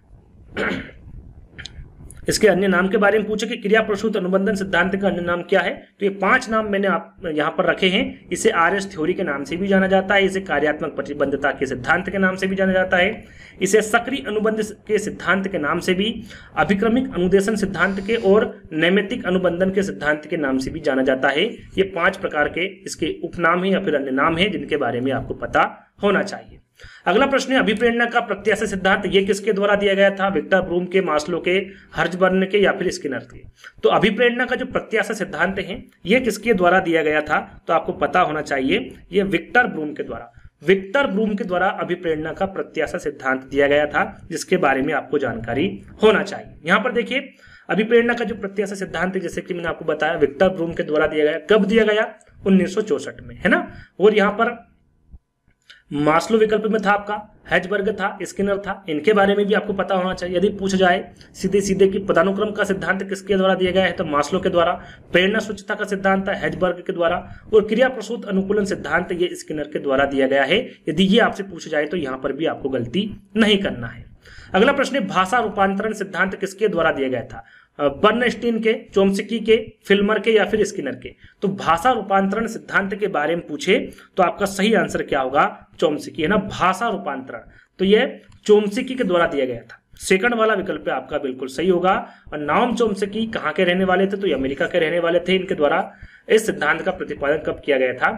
कि क्रिया प्रसूत अनुबंधन सिद्धांत का अन्य नाम क्या है, तो ये 5 नाम मैंने आप यहाँ पर रखे हैं। इसे आरएस थ्योरी के नाम से भी जाना जाता है, इसे कार्यात्मक प्रतिबद्धता के सिद्धांत के नाम से भी जाना जाता है, इसे सक्रिय अनुबंध के सिद्धांत के नाम से भी, अभिक्रमिक अनुदेशन सिद्धांत के और नैमित्तिक अनुबंधन के सिद्धांत के नाम से भी जाना जाता है। ये 5 प्रकार के इसके उपनाम है या फिर अन्य नाम है जिनके बारे में आपको पता होना चाहिए। अगला प्रश्न है अभिप्रेरणा का प्रत्याशा सिद्धांत। ये किसके द्वारा दिया गया था? विक्टर ब्रूम के, मास्लो के, हर्ट्जबर्ग के या फिर स्किनर के? तो अभिप्रेरणा का जो प्रत्याशा सिद्धांत है ये किसके द्वारा दिया गया था? तो आपको पता होना चाहिए ये विक्टर ब्रूम के द्वारा अभिप्रेरणा का प्रत्याशा सिद्धांत दिया गया था, जिसके बारे में आपको जानकारी होना चाहिए। यहां पर देखिए अभिप्रेरणा का जो प्रत्याशा सिद्धांत है जैसे कि मैंने आपको बताया विक्टर ब्रूम के द्वारा दिया गया। कब दिया गया? 1964 में, है ना। और यहां पर मास्लो विकल्प में था आपका, हर्ट्जबर्ग था, स्किनर था। इनके बारे में भी आपको पता होना चाहिए। यदि पूछ जाए सीधे सीधे कि पदानुक्रम का सिद्धांत किसके द्वारा दिया गया है तो मास्लो के द्वारा। प्रेरणा सूचिता का सिद्धांत है हर्ट्जबर्ग के द्वारा और क्रिया प्रसूत अनुकूलन सिद्धांत ये स्किनर के द्वारा दिया गया है। यदि ये आपसे पूछ जाए तो यहाँ पर भी आपको गलती नहीं करना है। अगला प्रश्न है भाषा रूपांतरण सिद्धांत किसके द्वारा दिया गया था? बर्नस्टीन के, चोम्स्की के, फिल्मर के या फिर स्किनर के? तो भाषा रूपांतरण सिद्धांत के बारे में पूछे तो आपका सही आंसर क्या होगा? चोम्स्की, है ना। भाषा रूपांतरण तो ये चोम्स्की के द्वारा दिया गया था। सेकंड वाला विकल्प आपका बिल्कुल सही होगा। और नाओम चोम्स्की कहाँ के रहने वाले थे? तो ये अमेरिका के रहने वाले थे। इनके द्वारा इस सिद्धांत का प्रतिपादन कब किया गया था?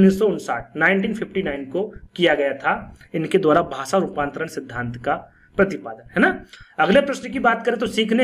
1959 को किया गया था इनके द्वारा भाषा रूपांतरण सिद्धांत का प्रतिपादन, है ना। अगले प्रश्न की बात करें तो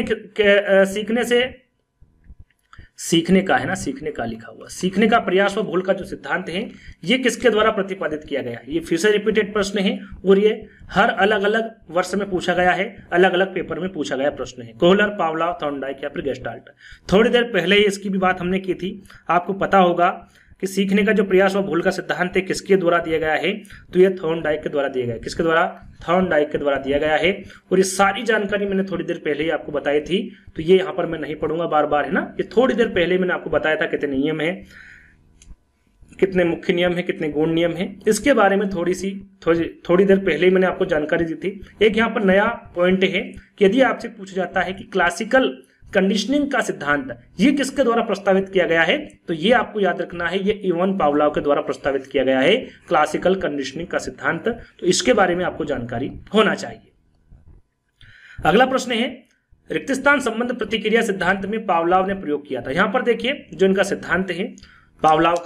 सीखने का, है ना, सीखने का लिखा हुआ, सीखने का प्रयास व भूल का जो सिद्धांत है ये किसके द्वारा प्रतिपादित किया गया है? ये फिर से रिपीटेड प्रश्न है और ये हर अलग अलग वर्ष में पूछा गया है, अलग अलग पेपर में पूछा गया प्रश्न है। कोहलर, पावलोव, थॉर्नडाइक या फिर गेस्टाल्ट? थोड़ी देर पहले ही इसकी भी बात हमने की थी। आपको पता होगा कि सीखने का जो प्रयास व भूल का सिद्धांत है किसके द्वारा दिया गया है? तो ये थॉर्नडाइक के द्वारा दिया गया है। किसके द्वारा? थॉर्नडाइक के द्वारा दिया गया है। और ये सारी जानकारी मैंने थोड़ी देर पहले ही आपको बताई थी, तो ये यहाँ पर मैं नहीं पढ़ूंगा बार बार, है ना। ये थोड़ी देर पहले मैंने आपको बताया था कितने नियम है, कितने मुख्य नियम है, कितने गौण नियम है, इसके बारे में थोड़ी देर पहले ही मैंने आपको जानकारी दी थी। एक यहाँ पर नया पॉइंट है कि यदि आपसे पूछा जाता है कि क्लासिकल कंडीशनिंग का सिद्धांत ये किसके द्वारा प्रस्तावित किया गया है, तो ये आपको याद रखना है ये इवान पावलोव के द्वारा प्रस्तावित किया गया है क्लासिकल कंडीशनिंग का सिद्धांत। तो इसके बारे में आपको जानकारी होना चाहिए। अगला प्रश्न है रिक्त स्थान संबंध प्रतिक्रिया सिद्धांत में पावलोव ने प्रयोग किया था। यहां पर देखिए जो इनका सिद्धांत है पावलोव का,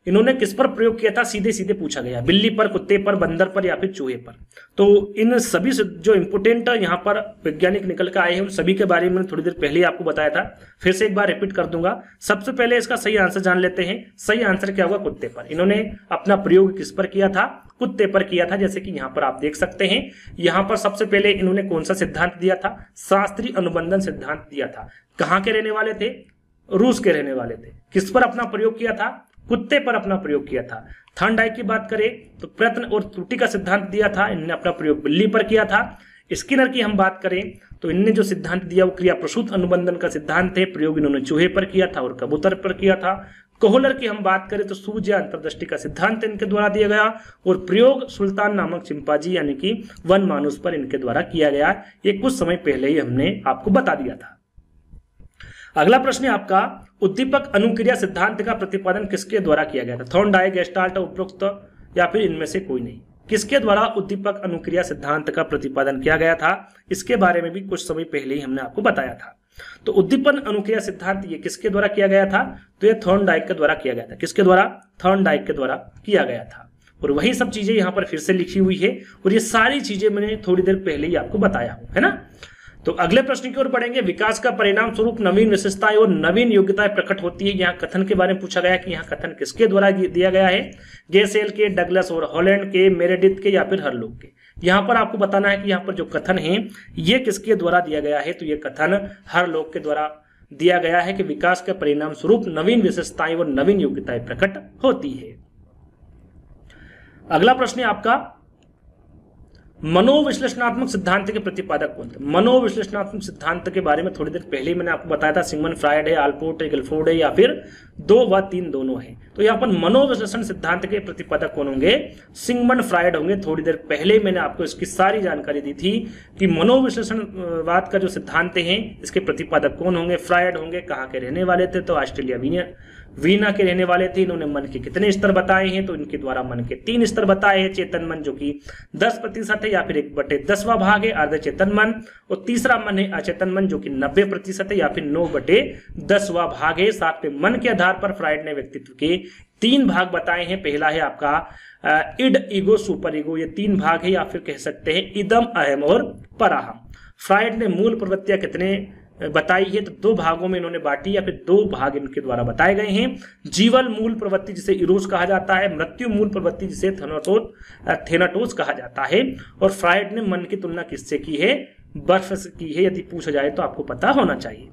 इन्होंने किस पर प्रयोग किया था, सीधे सीधे पूछा गया, बिल्ली पर, कुत्ते पर, बंदर पर या फिर चूहे पर। तो इन सभी जो इंपोर्टेंट यहाँ पर वैज्ञानिक निकल कर आए हैं उन सभी के बारे में थोड़ी देर पहले ही आपको बताया था, फिर से एक बार रिपीट कर दूंगा। सबसे पहले इसका सही आंसर जान लेते हैं। सही आंसर क्या होगा, कुत्ते पर। इन्होंने अपना प्रयोग किस पर किया था, कुत्ते पर किया था। जैसे कि यहाँ पर आप देख सकते हैं, यहाँ पर सबसे पहले इन्होंने कौन सा सिद्धांत दिया था, शास्त्रीय अनुबंधन सिद्धांत दिया था। कहाँ के रहने वाले थे, रूस के रहने वाले थे। किस पर अपना प्रयोग किया था, कुत्ते पर अपना प्रयोग किया था। थॉर्नडाइक की बात करें तो प्रयत्न और त्रुटि का सिद्धांत दिया था, इन्होंने अपना प्रयोग बिल्ली पर किया था। स्किनर की हम बात करें तो इन्होंने जो सिद्धांत दिया वो क्रिया प्रसूत अनुबंधन का सिद्धांत है, प्रयोग इन्होंने चूहे पर किया था और कबूतर पर किया था। कोहलर की हम बात करें तो सूझ या अंतर्दृष्टि का सिद्धांत इनके द्वारा दिया गया और प्रयोग सुल्तान नामक चिंपांजी यानी कि वन मानुस पर इनके द्वारा किया गया। ये कुछ समय पहले ही हमने आपको बता दिया था। अगला प्रश्न है आपका, उद्दीपक अनुक्रिया सिद्धांत का प्रतिपादन किसके द्वारा किया गया था। थॉर्नडाइक, गेस्टाल्ट, उपरोक्त या फिर इनमें से कोई नहीं। किसके द्वारा उद्दीपक अनुक्रिया सिद्धांत का प्रतिपादन किया गया था, इसके बारे में भी कुछ समय पहले ही हमने आपको बताया था। तो उद्दीपन अनुक्रिया सिद्धांत ये किसके द्वारा किया गया था, तो ये थॉर्नडाइक के द्वारा किया गया था। किसके द्वारा, थॉर्नडाइक के द्वारा किया गया था। और वही सब चीजें यहाँ पर फिर से लिखी हुई है और ये सारी चीजें मैंने थोड़ी देर पहले ही आपको बताया हूं, है ना। तो अगले प्रश्न की ओर बढ़ेंगे। विकास का परिणाम स्वरूप नवीन विशेषताएं और नवीन योग्यताएं प्रकट होती है। यहाँ कथन के बारे में पूछा गया कि यहाँ कथन किसके द्वारा दिया गया है, गेसेल के, डगलस और हॉलैंड के, मेरेडिथ के या फिर हरलोक के। यहाँ पर आपको बताना है कि यहाँ पर जो कथन है ये किसके द्वारा दिया गया है, तो ये कथन हरलोक के द्वारा दिया गया है कि विकास के परिणाम स्वरूप नवीन विशेषताएं और नवीन योग्यताएं प्रकट होती है। अगला प्रश्न है आपका, मनोविश्लेषणात्मक सिद्धांत के प्रतिपादक कौन थे। मनोविश्लेषणात्मक सिद्धांत के बारे में थोड़ी देर पहले ही मैंने आपको बताया था, सिगमंड फ्रायड है, आल्पोर्ट है, गिलफोर्ड है या फिर 2 व 3 दोनों है। तो यहाँ पर मनोविश्लेषण सिद्धांत के प्रतिपादक कौन होंगे, सिगमंड फ्रायड होंगे। थोड़ी देर पहले मैंने आपको इसकी सारी जानकारी दी थी कि मनोविश्लेषणवाद का जो सिद्धांत है इसके प्रतिपादक कौन होंगे, फ्रायड होंगे। कहाँ के रहने वाले थे, तो ऑस्ट्रेलिया वीना के रहने वाले थे। इन्होंने मन के कितने स्तर बताए हैं, तो इनके द्वारा मन के 3 स्तर बताए हैं। चेतन मन जो कि 10% है या फिर 1/10वां भाग है, अर्ध चेतन मन। और तीसरा मन है अचेतन मन जो कि 90% है या फिर 9/10वां भाग है। साथ में मन के आधार पर फ्रायड ने व्यक्तित्व के 3 भाग बताए हैं। पहला है आपका इड, ईगो, सुपर ईगो, ये 3 भाग है या फिर कह सकते हैं इदम, अहम और पराहम। फ्रायड ने मूल प्रवृत्तियां कितने बताई है, तो 2 भागों में इन्होंने बांटी या फिर 2 भाग इनके द्वारा बताए गए हैं। जीवन मूल प्रवृत्ति जिसे इरोस कहा जाता है, मृत्यु मूल प्रवृत्ति जिसे थेनाटोस कहा जाता है। और फ्रायड ने मन की तुलना किससे की है, बर्फ से की है। यदि पूछा जाए तो आपको पता होना चाहिए।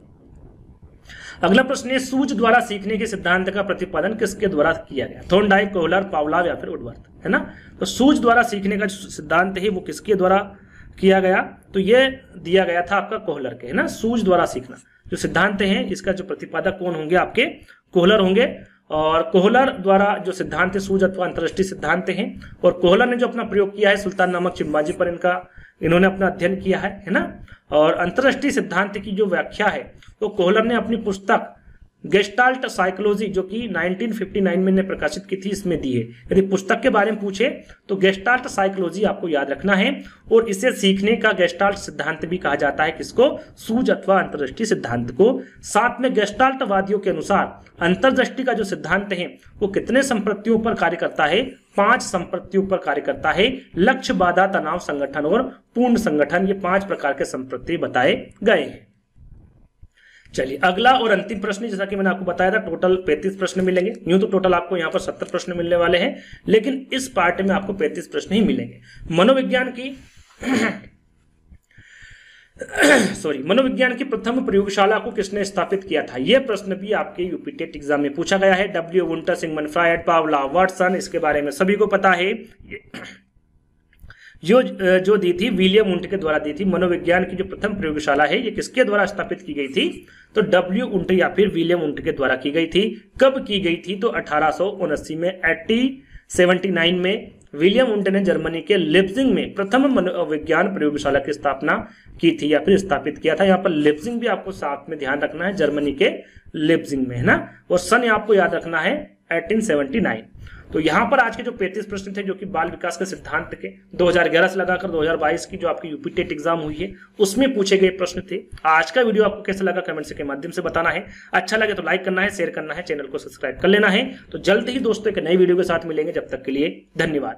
अगला प्रश्न है, सूझ द्वारा सीखने के सिद्धांत का प्रतिपादन किसके द्वारा किया गया। थॉर्नडाइक, कोहलर, पावलोव या फिर वुडवर्थ, है ना। तो सूझ द्वारा सीखने का जो सिद्धांत है वो किसके द्वारा किया गया, तो ये दिया गया था आपका कोहलर के, है ना। सूझ द्वारा सीखना जो सिद्धांत है इसका जो प्रतिपादक कौन होंगे, आपके कोहलर होंगे। और कोहलर द्वारा जो सिद्धांत है सूझ अथवा अंतर्दृष्टि सिद्धांत है। और कोहलर ने जो अपना प्रयोग किया है सुल्तान नामक चिंपांजी पर इन्होंने अपना अध्ययन किया है ना। और अंतर्दृष्टि सिद्धांत की जो व्याख्या है तो कोहलर ने अपनी पुस्तक गेस्टाल्ट साइकोलॉजी जो कि 1959 में ने प्रकाशित की थी इसमें दी है। यदि पुस्तक के बारे में पूछे तो गेस्टाल्ट साइकोलॉजी आपको याद रखना है। और इसे सीखने का गेस्टाल्ट सिद्धांत भी कहा जाता है, किसको, सूझ अथवा अंतर्दृष्टि सिद्धांत को। साथ में गेस्टाल्टवादियों के अनुसार अंतर्दृष्टि का जो सिद्धांत है वो कितने संपत्तियों पर कार्य करता है, 5 संपत्तियों पर कार्य करता है। लक्ष्य, बाधा, तनाव, संगठन और पूर्ण संगठन, ये 5 प्रकार के संपत्ति बताए गए हैं। चलिए अगला और अंतिम प्रश्न, जैसा कि मैंने आपको बताया था टोटल 35 प्रश्न मिलेंगे। यूं तो टोटल आपको यहाँ पर 70 प्रश्न मिलने वाले हैं, लेकिन इस पार्ट में आपको 35 प्रश्न ही मिलेंगे। मनोविज्ञान की मनोविज्ञान की प्रथम प्रयोगशाला को किसने स्थापित किया था, यह प्रश्न भी आपके यूपीटेट एग्जाम में पूछा गया है। W Wundt, Sigmund Freud, Pavlov, Watson, इसके बारे में सभी को पता है। जो दी थी विलियम वुंट के द्वारा दी थी। मनोविज्ञान की जो प्रथम प्रयोगशाला है ये किसके द्वारा स्थापित की गई थी, तो डब्ल्यू वुंट या फिर विलियम वुंट के द्वारा की गई थी। कब की गई थी, तो 1879 में 1879 में विलियम वुंट ने जर्मनी के लिप्जिंग में प्रथम मनोविज्ञान प्रयोगशाला की स्थापना की थी या फिर स्थापित किया था। यहाँ पर लिप्जिंग भी आपको साथ में ध्यान रखना है, जर्मनी के लिप्जिंग में, है ना। और सन आपको याद रखना है 1879। तो यहाँ पर आज के जो 35 प्रश्न थे जो कि बाल विकास के सिद्धांत के 2011 से लगाकर 2022 की जो आपकी यूपी टेट एग्जाम हुई है उसमें पूछे गए प्रश्न थे। आज का वीडियो आपको कैसा लगा कमेंट्स के माध्यम से बताना है। अच्छा लगे तो लाइक करना है, शेयर करना है, चैनल को सब्सक्राइब कर लेना है। तो जल्द ही दोस्तों एक नई वीडियो के साथ मिलेंगे, जब तक के लिए धन्यवाद।